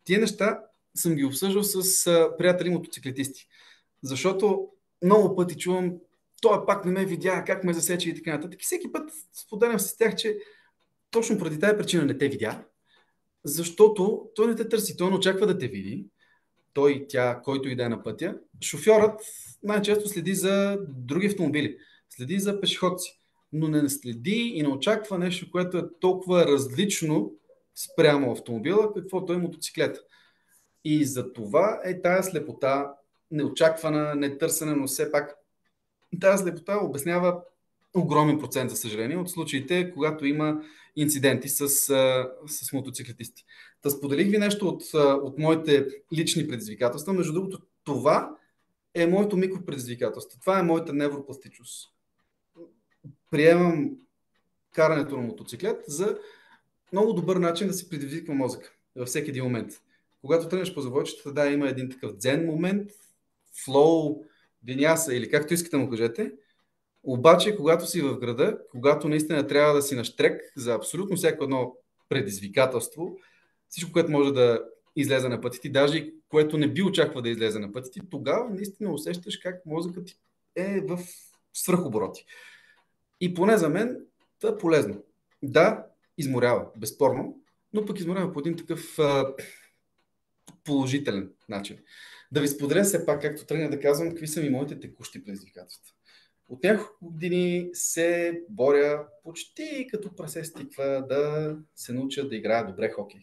Тия неща съм ги обсъждал с а, приятели мотоциклетисти. Защото много пъти чувам, той пак не ме видя, как ме засече и така нататък. И всеки път споделям с тях, че точно преди тази причина не те видя, защото той не те търси, той не очаква да те види. Той, тя, който и да е на пътя. Шофьорът най-често следи за други автомобили, следи за пешеходци, но не следи и не очаква нещо, което е толкова различно спрямо автомобила, каквото е мотоциклета. И за това е тая слепота, неочаквана, нетърсена, но все пак тази слепота обяснява огромен процент, за съжаление, от случаите, когато има инциденти с, с мотоциклетисти. Та споделих ви нещо от, от моите лични предизвикателства. Между другото, това е моето микропредизвикателство. Това е моята невропластичност. Приемам карането на мотоциклет за много добър начин да си предизвиква мозъка във всеки един момент. Когато тръгнеш по завойчета, да, има един такъв дзен момент, флоу, виняса или както искате му кажете. Обаче, когато си в града, когато наистина трябва да си на щрек за абсолютно всяко едно предизвикателство, всичко, което може да излезе на пътя ти, даже и което не би очаква да излезе на пътя ти, тогава наистина усещаш как мозъкът ти е в свръхобороти. И поне за мен това е полезно. Да, изморява, безспорно, но пък изморява по един такъв а, положителен начин. Да ви споделя все пак, както тръгна да казвам, какви са ми моите текущи предизвикателства. От няколко години се боря почти като прасе стиква да се науча да играя добре хокей.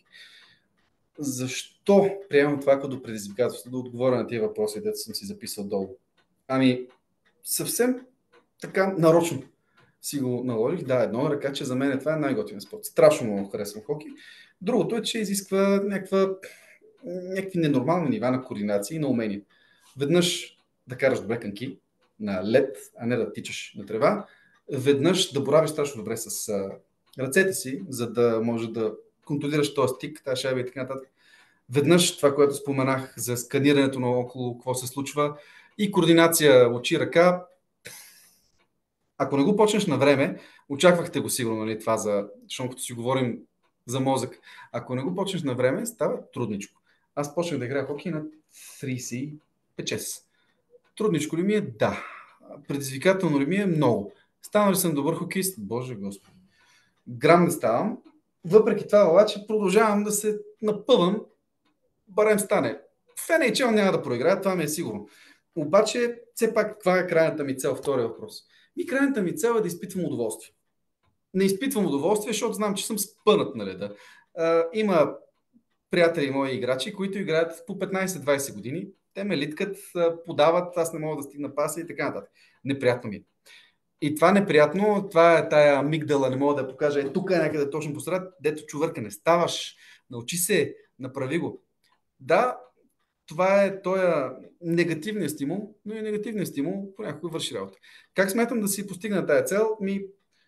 Защо приемам това като предизвикателство? Да отговоря на тия въпроси, дето съм си записал долу. Ами, съвсем така нарочно си го наложих. Да, едно ръка, че за мен това е най-готин спорт. Страшно много харесвам хокей. Другото е, че изисква някаква, някакви ненормални нива на координация и на умения. Веднъж да караш добре канки на лед, а не да тичаш на трева. Веднъж да боравиш страшно добре с а, ръцете си, за да може да контролираш този стик, тази шайба и така нататък. Веднъж това, което споменах за сканирането на около какво се случва и координация очи-ръка. Ако не го почнеш на време, очаквахте го сигурно, нали, това за, защото като си говорим за мозък. Ако не го почнеш на време, става трудничко. Аз почнах да играя хокей на трийсет и пет. Трудничко ли ми е? Да. Предизвикателно ли ми е? Много. Станал ли съм добър хокеист? Боже Господи. Грам не ставам. Въпреки това, обаче, продължавам да се напъвам. Барем стане. В Ен Ейч Ел няма да проиграя, това ми е сигурно. Обаче, все пак, каква е крайната ми цел? Втория въпрос. И крайната ми цел е да изпитвам удоволствие. Не изпитвам удоволствие, защото знам, че съм спънат на леда. А, има приятели мои играчи, които играят по петнайсет-двайсет години. Те ме литкат, подават, аз не мога да стигна паса и така нататък. Неприятно ми е. И това неприятно, това е тая амигдала, не мога да я покажа. Е, тук е някъде точно посред, дето чувърка не ставаш, научи се, направи го. Да, това е този негативният стимул, но и негативният стимул понякога върши работа. Как смятам да си постигна тая цел? Ми,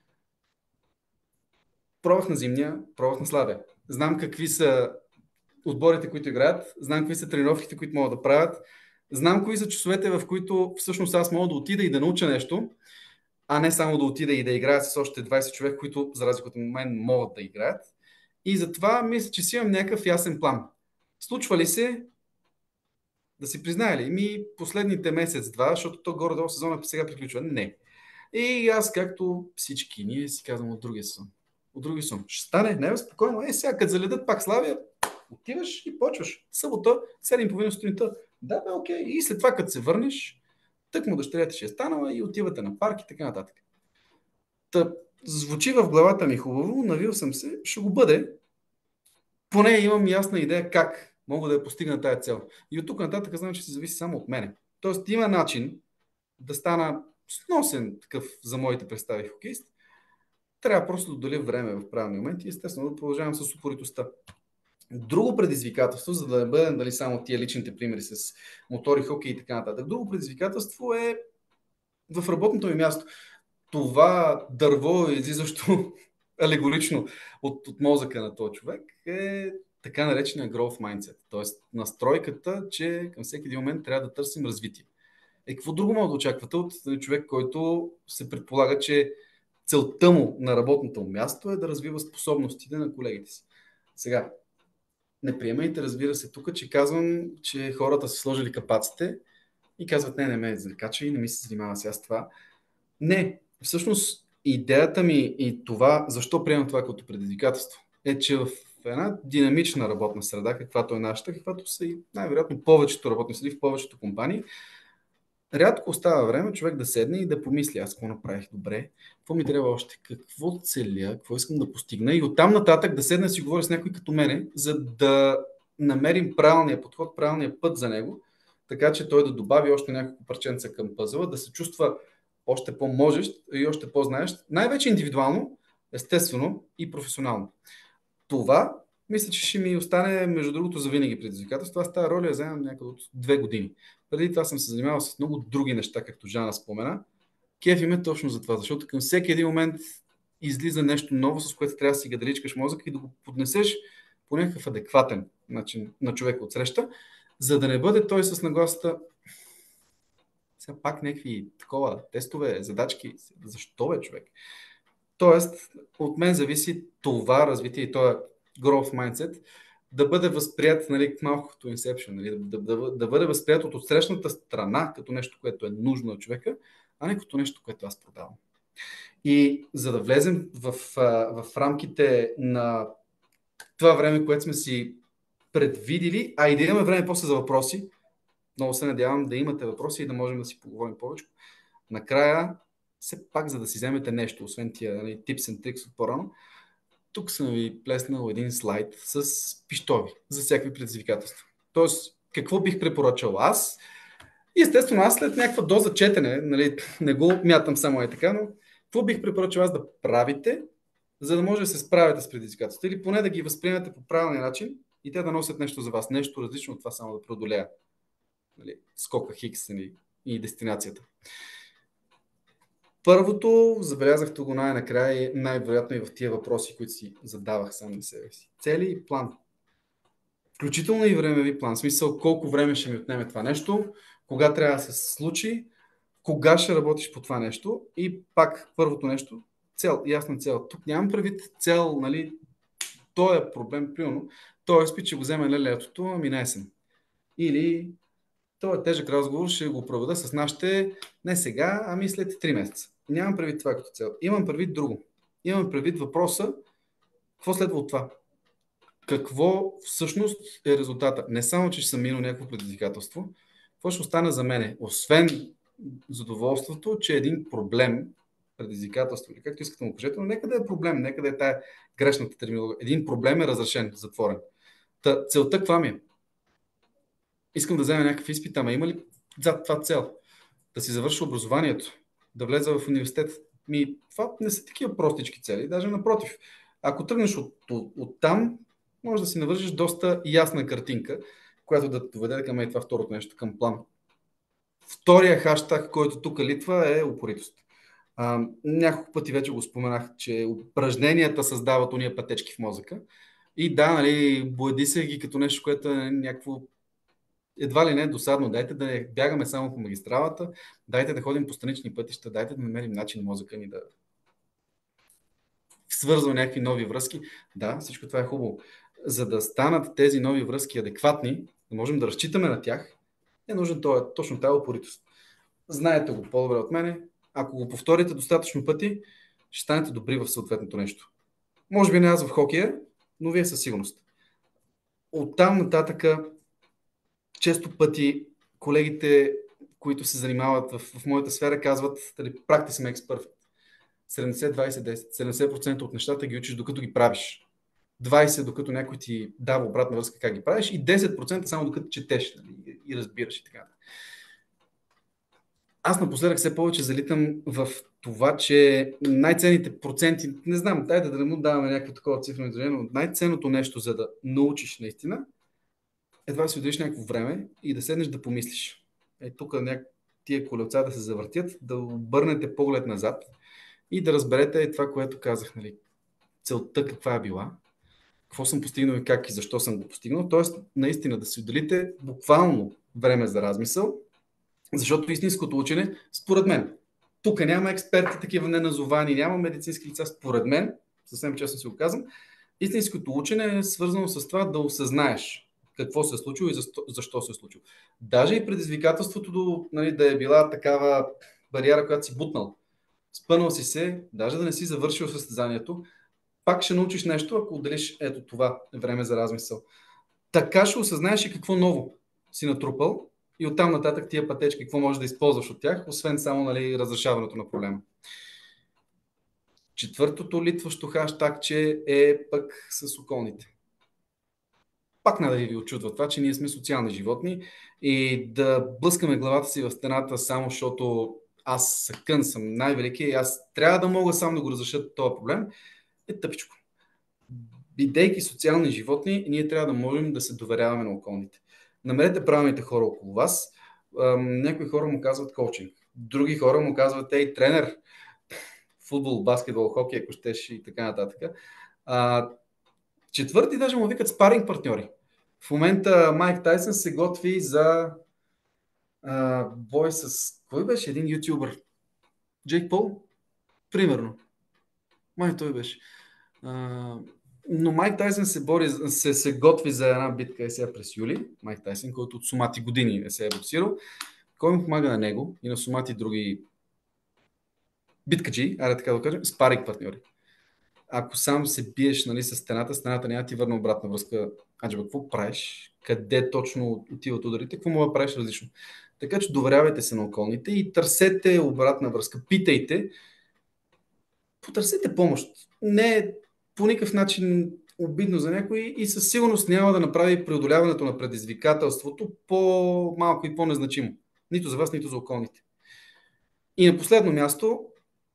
пробвах на зимния, пробвах на слабия. Знам какви са отборите, които играят, знам какви са тренировките, които могат да правят, знам кои са часовете, в които всъщност аз мога да отида и да науча нещо, а не само да отида и да играя с още двайсет човека, които за разлика от мен могат да играят. И затова мисля, че си имам някакъв ясен план. Случва ли се да си призная ли? Ми последните месец-два, защото то горе-долу сезона сега приключва. Не. И аз, както всички ние, си казвам от другия сон. От другия сон. Ще стане, не бе, спокойно. Е, сега, като заледат пак Славия, отиваш и почваш. Събота, седем и половина сутринта. Да, бе, окей. И след това, като се върнеш, тък му дъщерята ще е станала и отивате на парк и така нататък. Та, звучи в главата ми хубаво, навил съм се, ще го бъде. Поне имам ясна идея как мога да я постигна тая цел. И от тук нататък знам, че се зависи само от мене. Тоест има начин да стана сносен такъв за моите представи хокеист. Трябва просто да отделя време в правилния момент и естествено да продължавам с упоритостта. Друго предизвикателство, за да не бъдем дали само тия личните примери с мотори, хокей и така нататък. Друго предизвикателство е в работното ми място. Това дърво, излизащо алегорично от, от мозъка на този човек, е така наречения growth mindset. Тоест настройката, че към всеки един момент трябва да търсим развитие. Е, какво друго може да очаквате от човек, който се предполага, че целта му на работното му място е да развива способностите на колегите си? Сега, Не приемайте, разбира се, тук, че казвам, че хората са сложили капаците и казват, не, не ме закача и не ми се занимава сега с това. Не, всъщност идеята ми и това, защо приемам това като предизвикателство, е, че в една динамична работна среда, каквато е нашата, каквато са и най-вероятно повечето работни среди в повечето компании, рядко остава време човек да седне и да помисли, аз какво направих добре, какво ми трябва още, какво целя, какво искам да постигна и оттам нататък да седна и си говоря с някой като мене, за да намерим правилния подход, правилния път за него, така че той да добави още няколко парченца към пъзела, да се чувства още по-можещ и още по-знаещ, най-вече индивидуално, естествено и професионално. Това, мисля, че ще ми остане, между другото, за винаги предизвикателство. Аз тази роля я вземам някъде от две години. Преди това съм се занимавал с много други неща, както Жана спомена. Кефи ме точно за това, защото към всеки един момент излиза нещо ново, с което трябва да си гадричкаш мозък и да го поднесеш по някакъв адекватен начин на човека от среща, за да не бъде той с нагласата сега пак някакви такова тестове, задачки. Защо бе, човек? Тоест, от мен зависи това развитие и този growth mindset да бъде възприят, нали, малко като Inception, нали, да, да, да бъде възприят от отсрещната страна като нещо, което е нужно на човека, а не като нещо, което аз продавам. И за да влезем в, в рамките на това време, което сме си предвидили, а и да имаме време после за въпроси, много се надявам да имате въпроси и да можем да си поговорим повече. Накрая, все пак, за да си вземете нещо, освен тия, нали, tips and tricks от по-рано, тук съм ви плеснал един слайд с пищови за всякакви предизвикателства. Тоест, какво бих препоръчал аз? И естествено, аз след някаква доза четене, нали, не го мятам само и така, но какво бих препоръчал аз да правите, за да може да се справите с предизвикателства или поне да ги възприемете по правилния начин и те да носят нещо за вас, нещо различно от това само да преодолея, нали, скока Хикс и дестинацията. Първото, забелязах тук най-накрая и най-вероятно и в тия въпроси, които си задавах сам на себе си. Цели и план. Включително и времеви план. В смисъл колко време ще ми отнеме това нещо, кога трябва да се случи, кога ще работиш по това нещо и пак първото нещо, цел, ясна цел. Тук нямам предвид цел, нали, той е проблем, примерно, той изпит, че го вземе не лятото, ами на есен. Или този тежък разговор ще го проведа с нашите не сега, ами след три месеца. Нямам предвид това като цел. Имам предвид друго. Имам предвид въпроса, какво следва от това? Какво всъщност е резултата? Не само, че ще съм минал някакво предизвикателство, какво ще остане за мене? Освен задоволството, че един проблем, предизвикателство, или както искате да му кажете, но нека да е проблем, нека да е тая грешната терминология. Един проблем е разрешен, затворен. Та, целта каква ми е? Искам да взема някакъв изпит, ама има ли зад това цел? Да си завърша образованието, да влеза в университет. Ми, това не са такива простички цели, даже напротив. Ако тръгнеш от, от, от там, може да си навържиш доста ясна картинка, която да доведе към и това второто нещо, към план. Втория хаштаг, който тук литва, е упоритост. А, няколко пъти вече го споменах, че упражненията създават уния пътечки в мозъка. И да, нали, бояди се ги като нещо, което е някакво едва ли не е досадно. Дайте да не бягаме само по магистралата, дайте да ходим по странични пътища, дайте да намерим начин мозъка ни да свързва някакви нови връзки. Да, всичко това е хубаво. За да станат тези нови връзки адекватни, да можем да разчитаме на тях, е нужен това, точно тази упоритост. Знаете го по-добре от мене. Ако го повторите достатъчно пъти, ще станете добри в съответното нещо. Може би не аз в хокея, но вие със сигурност. Оттам нататъка често пъти колегите, които се занимават в, в моята сфера, казват practice makes perfect. седемдесет двайсет десет. седемдесет процента от нещата ги учиш докато ги правиш. двайсет процента докато някой ти дава обратна връзка как ги правиш и десет процента само докато четеш, нали, и разбираш и така. Аз напоследък все повече залитам в това, че най-ценните проценти, не знам, дайте да не му даваме някакво такова цифрено изражение, но най-ценното нещо, за да научиш наистина, едва да си отделиш някакво време и да седнеш да помислиш. Е, тук няк... тия колелца да се завъртят, да обърнете поглед назад и да разберете това, което казах, нали, целта каква е била, какво съм постигнал и как и защо съм го постигнал. Тоест, наистина да си отделите буквално време за размисъл, защото истинското учене, според мен, тук няма експерти такива неназовани, няма медицински лица, според мен, съвсем честно си го казвам, Истинското учене е свързано с това да осъзнаеш какво се е случило и защо, защо се е случило. Даже и предизвикателството до, нали, да е била такава бариера, която си бутнал. Спънал си се, даже да не си завършил състезанието, пак ще научиш нещо, ако отделиш ето това време за размисъл. Така ще осъзнаеш и какво ново си натрупал и оттам нататък тия пътечки, какво можеш да използваш от тях, освен само, нали, разрешаването на проблема. Четвъртото литващо хаштагче е пък с околните. Пак не да ви очудва това, че ние сме социални животни и да блъскаме главата си в стената само защото аз съкън съм най-велики и аз трябва да мога сам да го разреша този проблем, е тъпичко. Бидейки социални животни, ние трябва да можем да се доверяваме на околните. Намерете правилните хора около вас. Някои хора му казват коучинг, други хора му казват ей, тренер, футбол, баскетбол, хокей, ако щеш и така нататък. А, четвърти даже му викат спаринг партньори. В момента Майк Тайсън се готви за а, бой с... Кой беше един ютубър? Джейк Пол? Примерно. Май той беше. А, но Майк Тайсън се, бори, се, се готви за една битка е сега през юли. Майк Тайсън, който от сумати години не се е боксирал. Кой му помага на него и на сумати други биткаджи, айде така да кажем, спаринг партньори. Ако сам се биеш, нали, с стената, стената няма ти върна обратна връзка. Аджеба, какво правиш? Къде точно отиват ударите? Какво мога да правиш различно? Така че доверявайте се на околните и търсете обратна връзка. Питайте. Потърсете помощ. Не е по никакъв начин обидно за някой и със сигурност няма да направи преодоляването на предизвикателството по-малко и по-незначимо. Нито за вас, нито за околните. И на последно място,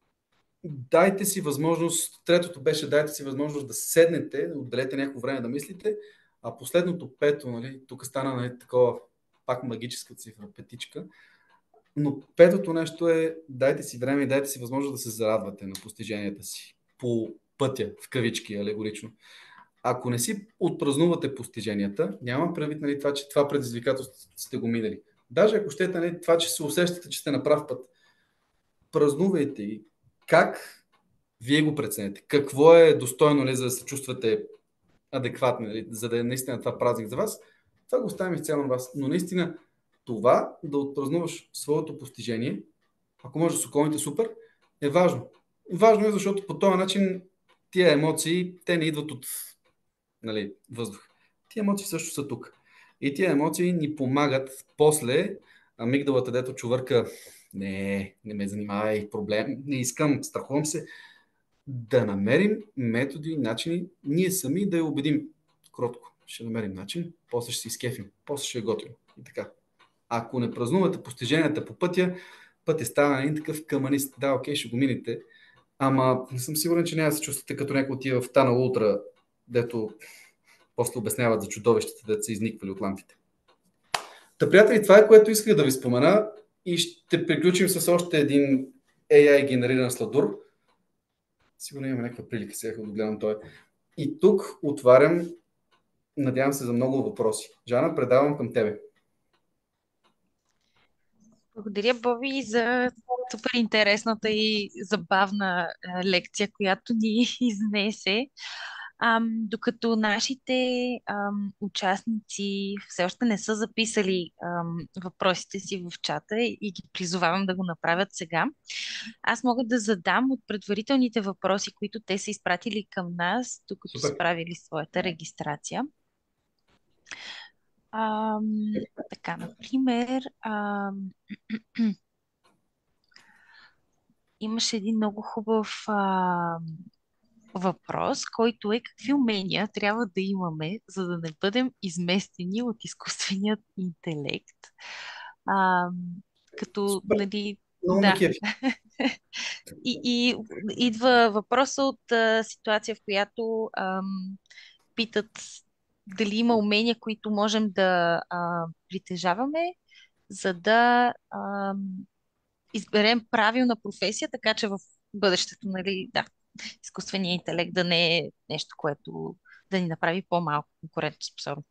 дайте си възможност, третото беше дайте си възможност да седнете, да отделете някакво време да мислите, а последното пето, нали, тук стана, нали, такова пак магическа цифра, петичка, но петото нещо е дайте си време и дайте си възможност да се зарадвате на постиженията си по пътя, в кавички, алегорично. Ако не си отпразнувате постиженията, нямам предвид, нали, това, че това предизвикателство сте го минали. Даже ако щете, нали, това, че се усещате, че сте на прав път, празнувайте и как вие го прецените. Какво е достойно, ли, за да се чувствате адекватни, ли, за да е наистина това празник за вас, това го оставим изцяло на вас. Но наистина това да отпразнуваш своето постижение, ако може с околните супер, е важно. Важно е, защото по този начин тия емоции, те не идват от, нали, въздух. Тия емоции също са тук. И тия емоции ни помагат после амигдалата, дето чувърка, не, не ме занимавай, проблем, не искам, страхувам се, да намерим методи, начини, ние сами да я убедим. Кротко, ще намерим начин, после ще си изкефим, после ще я готвим. И така. Ако не празнувате постиженията по пътя, пътя става един такъв камънист. Да, окей, ще го минете, ама не съм сигурен, че няма да се чувствате като някой отива в Тана Ултра, дето после обясняват за чудовищата, дето са изниквали от лампите. Та, приятели, това е, което исках да ви спомена и ще приключим с още един ей ай генериран сладур. Сигурно имаме някаква прилика сега, като гледам той. И тук отварям, надявам се, за много въпроси. Жана, предавам към тебе. Благодаря, Боби, за супер интересната и забавна а, лекция, която ни изнесе. Ам, докато нашите ам, участници все още не са записали ам, въпросите си в чата и, и ги призовавам да го направят сега, аз мога да задам от предварителните въпроси, които те са изпратили към нас, докато Супер. са правили своята регистрация. Ам, така, например, ам, имаше един много хубав ам, въпрос, който е какви умения трябва да имаме, за да не бъдем изместени от изкуственият интелект. Ам, като, Супер. нали, Много да. ме кефи. И, и идва въпроса от а, ситуация, в която ам, питат дали има умения, които можем да а, притежаваме, за да ам, изберем правилна професия, така че в бъдещето, нали, да, изкуственият интелект да не е нещо, което да ни направи по-малко конкурентоспособни.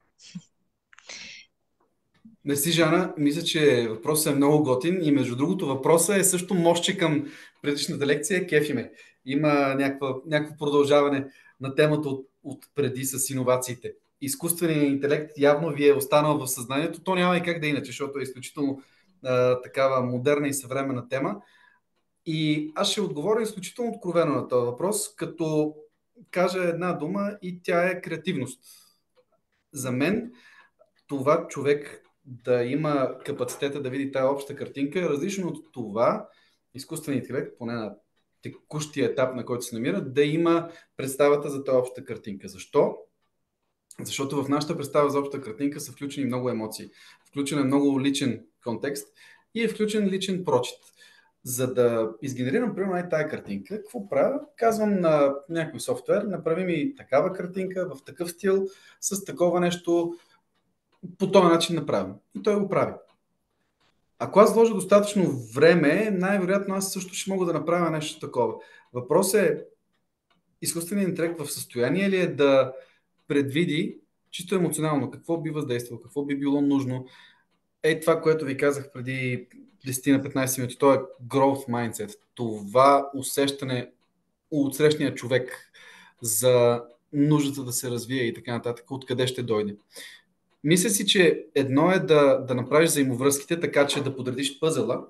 Не си, Жана, мисля, че въпросът е много готин и между другото въпросът е също мощче към предишната лекция, кефи ме. Има някакво, някакво продължаване на темата от от преди с иновациите. Изкуственият интелект явно ви е останал в съзнанието, то няма и как да е иначе, защото е изключително а, такава модерна и съвременна тема. И аз ще отговоря изключително откровено на този въпрос, като кажа една дума и тя е креативност. За мен това човек да има капацитета да види тази обща картинка е различно от това изкуственият интелект, поне на текущия етап, на който се намира, да има представата за тази обща картинка. Защо? Защото в нашата представа за обща картинка са включени много емоции. Включен е много личен контекст и е включен личен прочит. За да изгенерирам, примерно, най тая картинка, какво правя? Казвам на някой софтуер, направи ми такава картинка, в такъв стил, с такова нещо, по този начин направим. И той го прави. Ако аз вложа достатъчно време, най-вероятно аз също ще мога да направя нещо такова. Въпросът е, изкуственият интелект в състояние ли е да предвиди чисто емоционално какво би въздействало, какво би било нужно. Е това, което ви казах преди десет на петнайсет минути, то е growth mindset. Това усещане от срещния човек за нуждата да се развие и така нататък, откъде ще дойде. Мисля си, че едно е да, да направиш взаимовръзките, така че да подредиш пъзела.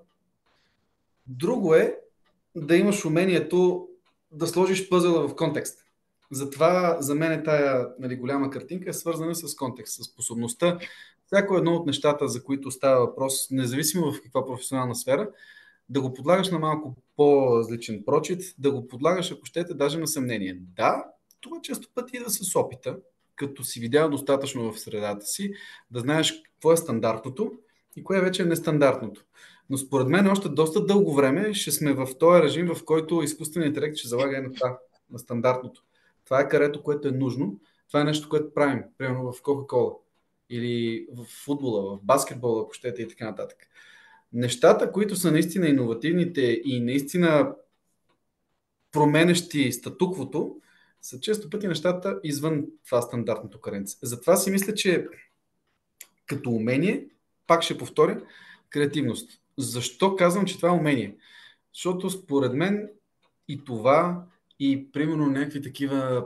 Друго е да имаш умението да сложиш пъзела в контекст. Затова за мен е тая, нали, голяма картинка е свързана с контекст, с способността. Всяко едно от нещата, за които става въпрос, независимо в каква професионална сфера, да го подлагаш на малко по-различен прочит, да го подлагаш, ако щете, даже на съмнение. Да, това често пъти идва с опита, като си видял достатъчно в средата си, да знаеш какво е стандартното и кое вече е нестандартното. Но според мен още доста дълго време ще сме в този режим, в който изкуственият интелект ще залага и на това, на стандартното. Това е карето, което е нужно. Това е нещо, което правим, примерно в Кока-Кола или в футбола, в баскетбола, ако щете и така нататък. Нещата, които са наистина иновативните и наистина променещи статуквото, са често пъти нещата извън това стандартното каренце. Затова си мисля, че като умение, пак ще повторя, креативност. Защо казвам, че това е умение? Защото според мен и това, и примерно някакви такива,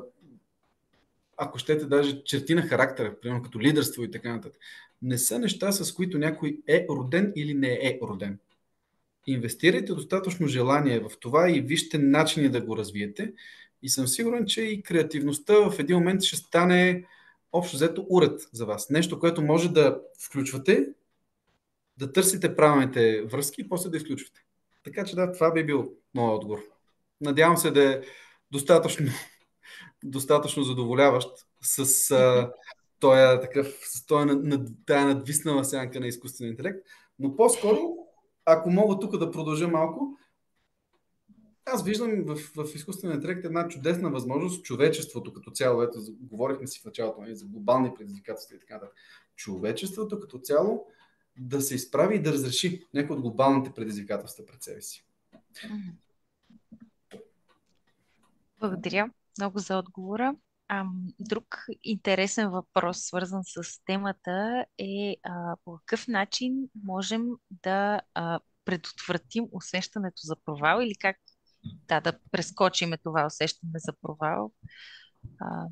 ако щете даже черти на характера, примерно като лидерство и така нататък, не са неща, с които някой е роден или не е роден. Инвестирайте достатъчно желание в това и вижте начини да го развиете. И съм сигурен, че и креативността в един момент ще стане общо взето уред за вас. Нещо, което може да включвате, да търсите правилните връзки и после да изключвате. Така че да, това би бил моят отговор. Надявам се да е достатъчно, достатъчно задоволяващ с а, тоя, такъв, с тоя, над, тая надвиснала сянка на изкуствен интелект. Но по-скоро, ако мога тук да продължа малко, аз виждам в, в изкуствения интелект една чудесна възможност човечеството като цяло, ето говорихме си в началото за глобални предизвикателства и така нататък, човечеството като цяло да се изправи и да разреши някои от глобалните предизвикателства пред себе си. Благодаря много за отговора. Ам, друг интересен въпрос, свързан с темата е а, по какъв начин можем да а, предотвратим усещането за провал или как да, да прескочиме това усещане за провал а,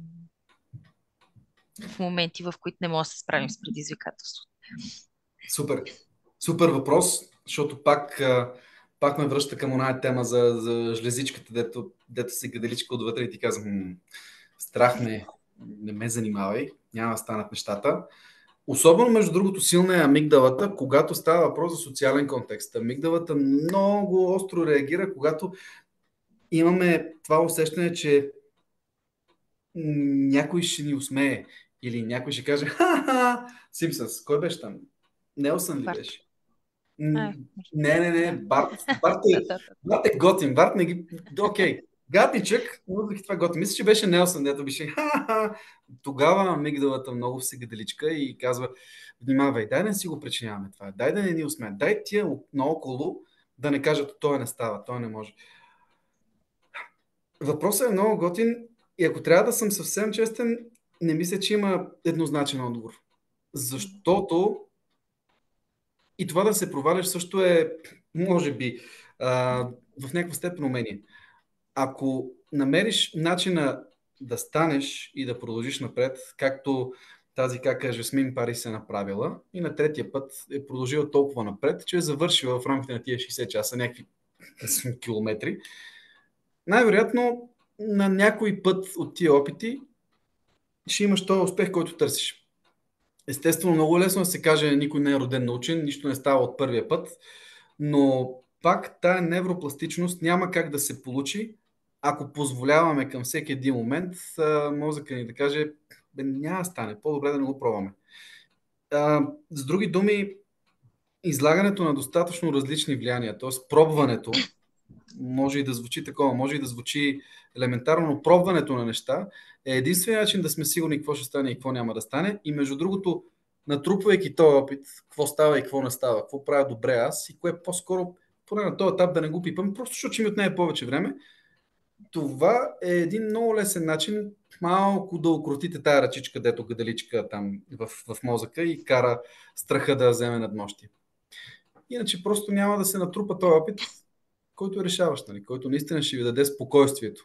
в моменти, в които не можем да се справим с предизвикателството. Супер. Супер въпрос, защото пак, пак ме връща към оная тема за, за жлезичката, дето, дето се гаделичка отвътре и ти казвам, страх ме, не ме занимавай, няма да станат нещата. Особено, между другото, силна е амигдалата, когато става въпрос за социален контекст. Амигдалата много остро реагира, когато имаме това усещане, че някой ще ни усмее или някой ще каже ха-ха, Симпсънс, кой беше там? Нелсън ли Барт. беше? А, Не, не, не, Барт, Барт, е, Барт е готин, Барт не ги... Окей, гатичък, но въпреки това готин. Мисля, че беше Нелсън, дето беше ха-ха. Тогава амигдалата много се гаделичка и казва, внимавай, дай да не си го причиняваме това, дай да не ни усмеят, дай тия наоколо да не кажат, той не става, той не може. Въпросът е много готин и ако трябва да съм съвсем честен, не мисля, че има еднозначен отговор. Защото и това да се проваляш също е, може би, а, в някаква степен умение. Ако намериш начина да станеш и да продължиш напред, както тази кака Жасмин Пари се направила и на третия път е продължила толкова напред, че е завършила в рамките на тия шейсет часа някакви километри. Най-вероятно на някой път от тия опити ще имаш този успех, който търсиш. Естествено, много лесно да се каже, никой не е роден научен, нищо не става от първия път, но пак тая невропластичност няма как да се получи, ако позволяваме към всеки един момент мозъка ни да каже, бе, няма да стане, по-добре да не го пробваме. А, с други думи, излагането на достатъчно различни влияния, т.е. пробването, може и да звучи такова, може и да звучи елементарно, но пробването на неща е единственият начин да сме сигурни какво ще стане и какво няма да стане. И между другото, натрупвайки този опит, какво става и какво не става, какво правя добре аз и кое по-скоро, поне на този етап да не го пипам, просто защото ще ми отнеме повече време, това е един много лесен начин малко да укротите тая ръчичка, дето гаделичка там в, в мозъка и кара страха да вземе надмощие. Иначе просто няма да се натрупа този опит, който е решаващ, нали? Който наистина ще ви даде спокойствието.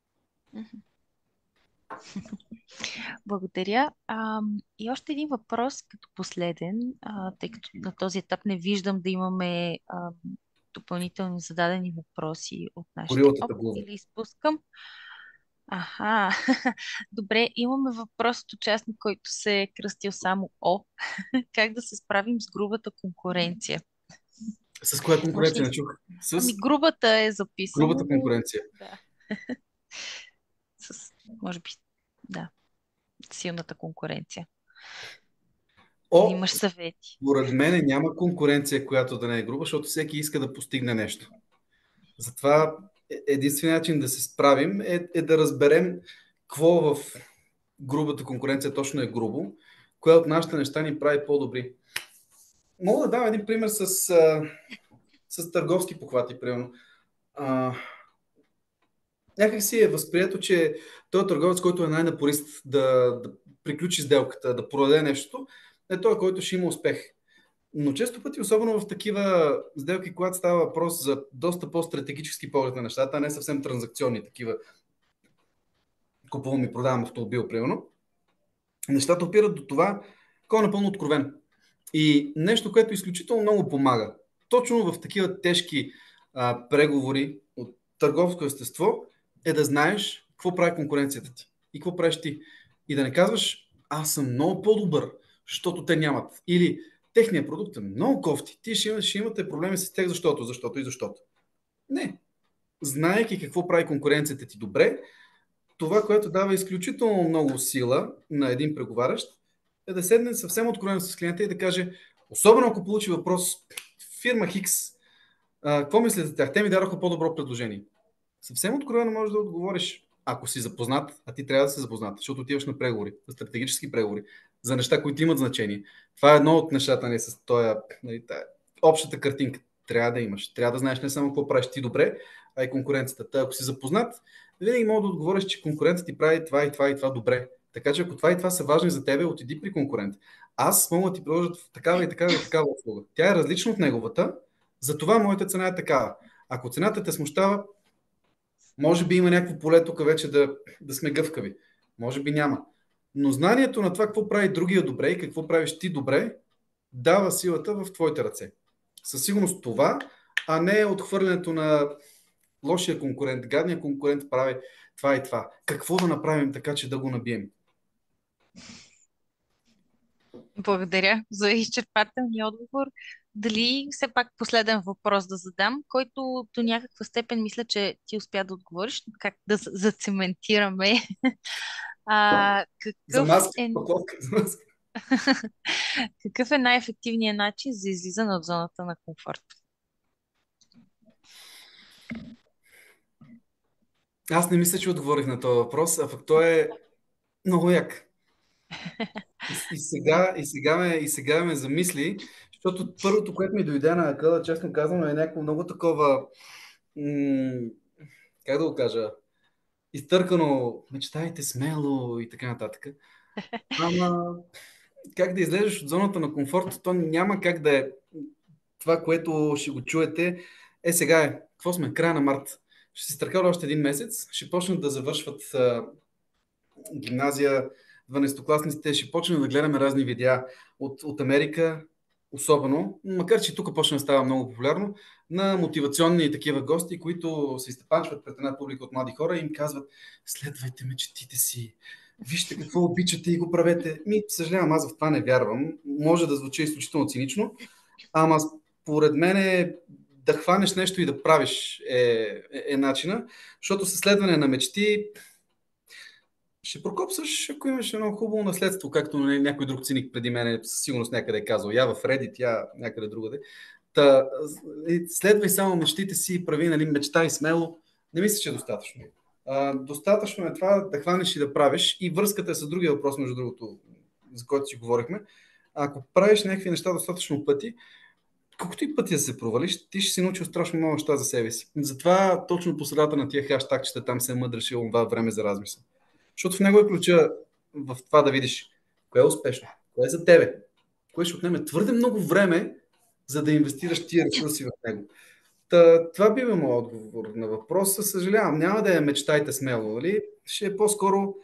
Благодаря. А, и още един въпрос като последен, а, тъй като на този етап не виждам да имаме а, допълнителни зададени въпроси от нашите Горилата опити тъгува. или изпускам. Аха, добре, имаме въпрос от участник, който се е кръстил само О. Как да се справим с грубата конкуренция? С коя Може конкуренция ли... не чух? Ами С грубата е записано, грубата но конкуренция. да. С, може би, да, силната конкуренция. Или О, имаш съвети? според мен няма конкуренция, която да не е груба, защото всеки иска да постигне нещо. Затова е- единственият начин да се справим е, е да разберем какво в грубата конкуренция точно е грубо, кое от нашите неща ни прави по-добри. Мога да дам един пример с, а, с търговски похвати, примерно. А, някак си е възприето, че той търговец, който е най-напорист да, да приключи сделката, да продаде нещо, е той, който ще има успех. Но често пъти, особено в такива сделки, когато става въпрос за доста по-стратегически поглед на нещата, а не съвсем транзакционни такива, купувам и продавам автомобил, примерно, нещата опират до това, кой е напълно откровен. И нещо, което изключително много помага, точно в такива тежки а, преговори от търговско естество, е да знаеш какво прави конкуренцията ти и какво правиш ти. И да не казваш, аз съм много по-добър, защото те нямат. Или техният продукт е много кофти, ти ще, ще имате проблеми с тях, защото, защото и защото. Не. Знаейки какво прави конкуренцията ти добре, това, което дава изключително много сила на един преговарящ, е да седне съвсем откровено с клиента и да каже, особено ако получи въпрос, фирма Хикс, а, какво мислите за тях? Те ми дадоха по-добро предложение. Съвсем откровено можеш да отговориш, ако си запознат, а ти трябва да се запознат, защото отиваш на преговори, на стратегически преговори, за неща, които имат значение. Това е едно от нещата ни с този, нали, тая, общата картинка. Трябва да имаш. Трябва да знаеш не само какво правиш ти добре, а и конкуренцията. Та, ако си запознат, винаги мога да отговориш, че конкурентът ти прави това и това и това добре. Така че ако това и това са важни за тебе, отиди при конкурент. Аз мога да ти продължа в такава и такава и такава услуга. Тя е различна от неговата, затова моята цена е такава. Ако цената те смущава, може би има някакво поле тук вече да, да сме гъвкави. Може би няма. Но знанието на това какво прави другия добре и какво правиш ти добре, дава силата в твоите ръце. Със сигурност това, а не отхвърлянето на лошия конкурент. Гадният конкурент прави това и това. Какво да направим така, че да го набием? Благодаря за изчерпателния отговор. Дали все пак последен въпрос да задам, който до някаква степен мисля, че ти успя да отговориш, как да за- зацементираме. А, За какъв маска, е, паковка, за маска. какъв е най-ефективният начин за излизане от зоната на комфорт? Аз не мисля, че отговорих на този въпрос, а пък той е много як. И, и, Добре. сега, и, сега ме, и сега ме замисли, защото първото, което ми дойде на акъла, честно казано, е някакво много такова, м- как да го кажа, изтъркано, мечтайте смело и така нататък. Ама как да излезеш от зоната на комфорт, то няма как да е това, което ще го чуете. Е, сега е, какво сме, края на март. Ще се изтъркали още един месец, ще почнат да завършват а, гимназия, дванайсетокласниците, ще почнем да гледаме разни видеа от, от Америка, особено, макар че тук почне да става много популярно, на мотивационни такива гости, които се изтъпанчват пред една публика от млади хора и им казват: следвайте мечтите си, вижте какво обичате и го правете. Ми, съжалявам, аз в това не вярвам. Може да звучи изключително цинично, ама според мен е да хванеш нещо и да правиш е, е, е начина, защото със следване на мечти ще прокопсаш, ако имаш едно хубаво наследство, както някой друг циник преди мен със сигурност някъде е казал. Я в Reddit, я някъде другаде. Та, следвай само мечтите си, прави, нали, мечтай смело. Не мисля, че е достатъчно. А, достатъчно е това да хванеш и да правиш. И връзката е с другия въпрос, между другото, за който си говорихме. Ако правиш някакви неща достатъчно пъти, колкото и пъти да се провалиш, ти ще си научил страшно много неща за себе си. Затова точно по средата на тия хаштагчета там се е мъдрашил това време за размисъл. Защото в него е ключа в това да видиш кое е успешно, кое е за тебе, кое ще отнеме твърде много време, за да инвестираш тия ресурси в него. Та, това би бил моят отговор на въпроса. Съжалявам, няма да я мечтайте смело, нали? Ще е по-скоро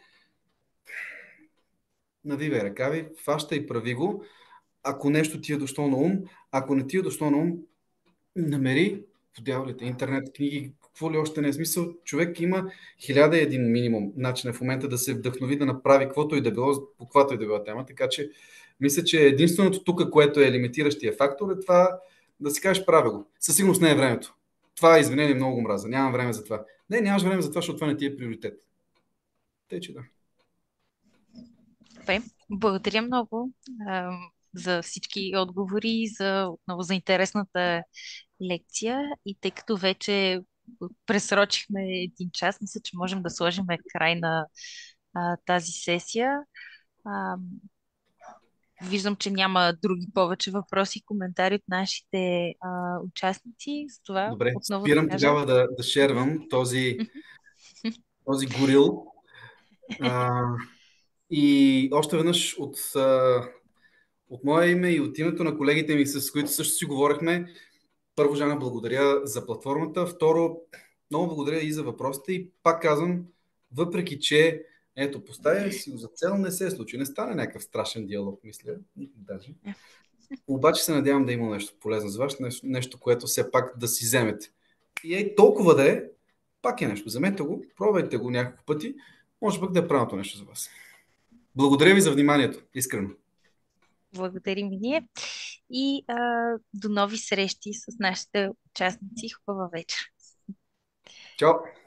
навивай ръкави, фаща и прави го. Ако нещо ти е дошло на ум, ако не ти е дошло на ум, намери в дяволите, интернет, книги, какво ли още не е смисъл. Човек има хиляда и един минимум начин в момента да се вдъхнови да направи каквото и да било, по каквато и да била тема. Така че мисля, че единственото тук, което е лимитиращия фактор, е това да си кажеш правя го. Със сигурност не е времето. Това е извинение, много го мраза. Нямам време за това. Не, нямаш време за това, защото това не ти е приоритет. Тъй, че да. Добре, благодаря много а, за всички отговори, за отново за интересната лекция. И тъй като вече пресрочихме един час, мисля, че можем да сложим край на а, тази сесия. А, виждам, че няма други повече въпроси и коментари от нашите а, участници. За това Добре, отново да спирам кажа. тогава да, да шервам този, този горил. А, и още веднъж от, а, от мое име и от името на колегите ми, с които също си говорихме, първо, Жана, благодаря за платформата. Второ, много благодаря и за въпросите. И пак казвам, въпреки че, ето, поставя си го за цел, не се случи. Не стане някакъв страшен диалог, мисля. Даже. Обаче се надявам да има нещо полезно за вас, нещо, нещо, което все пак да си вземете. И ей, толкова да е, пак е нещо. Вземете го, пробвайте го няколко пъти, може пък да е правилното нещо за вас. Благодаря ви за вниманието, искрено. Благодарим и ние. И а, до нови срещи с нашите участници. Хубава вечер. Чао!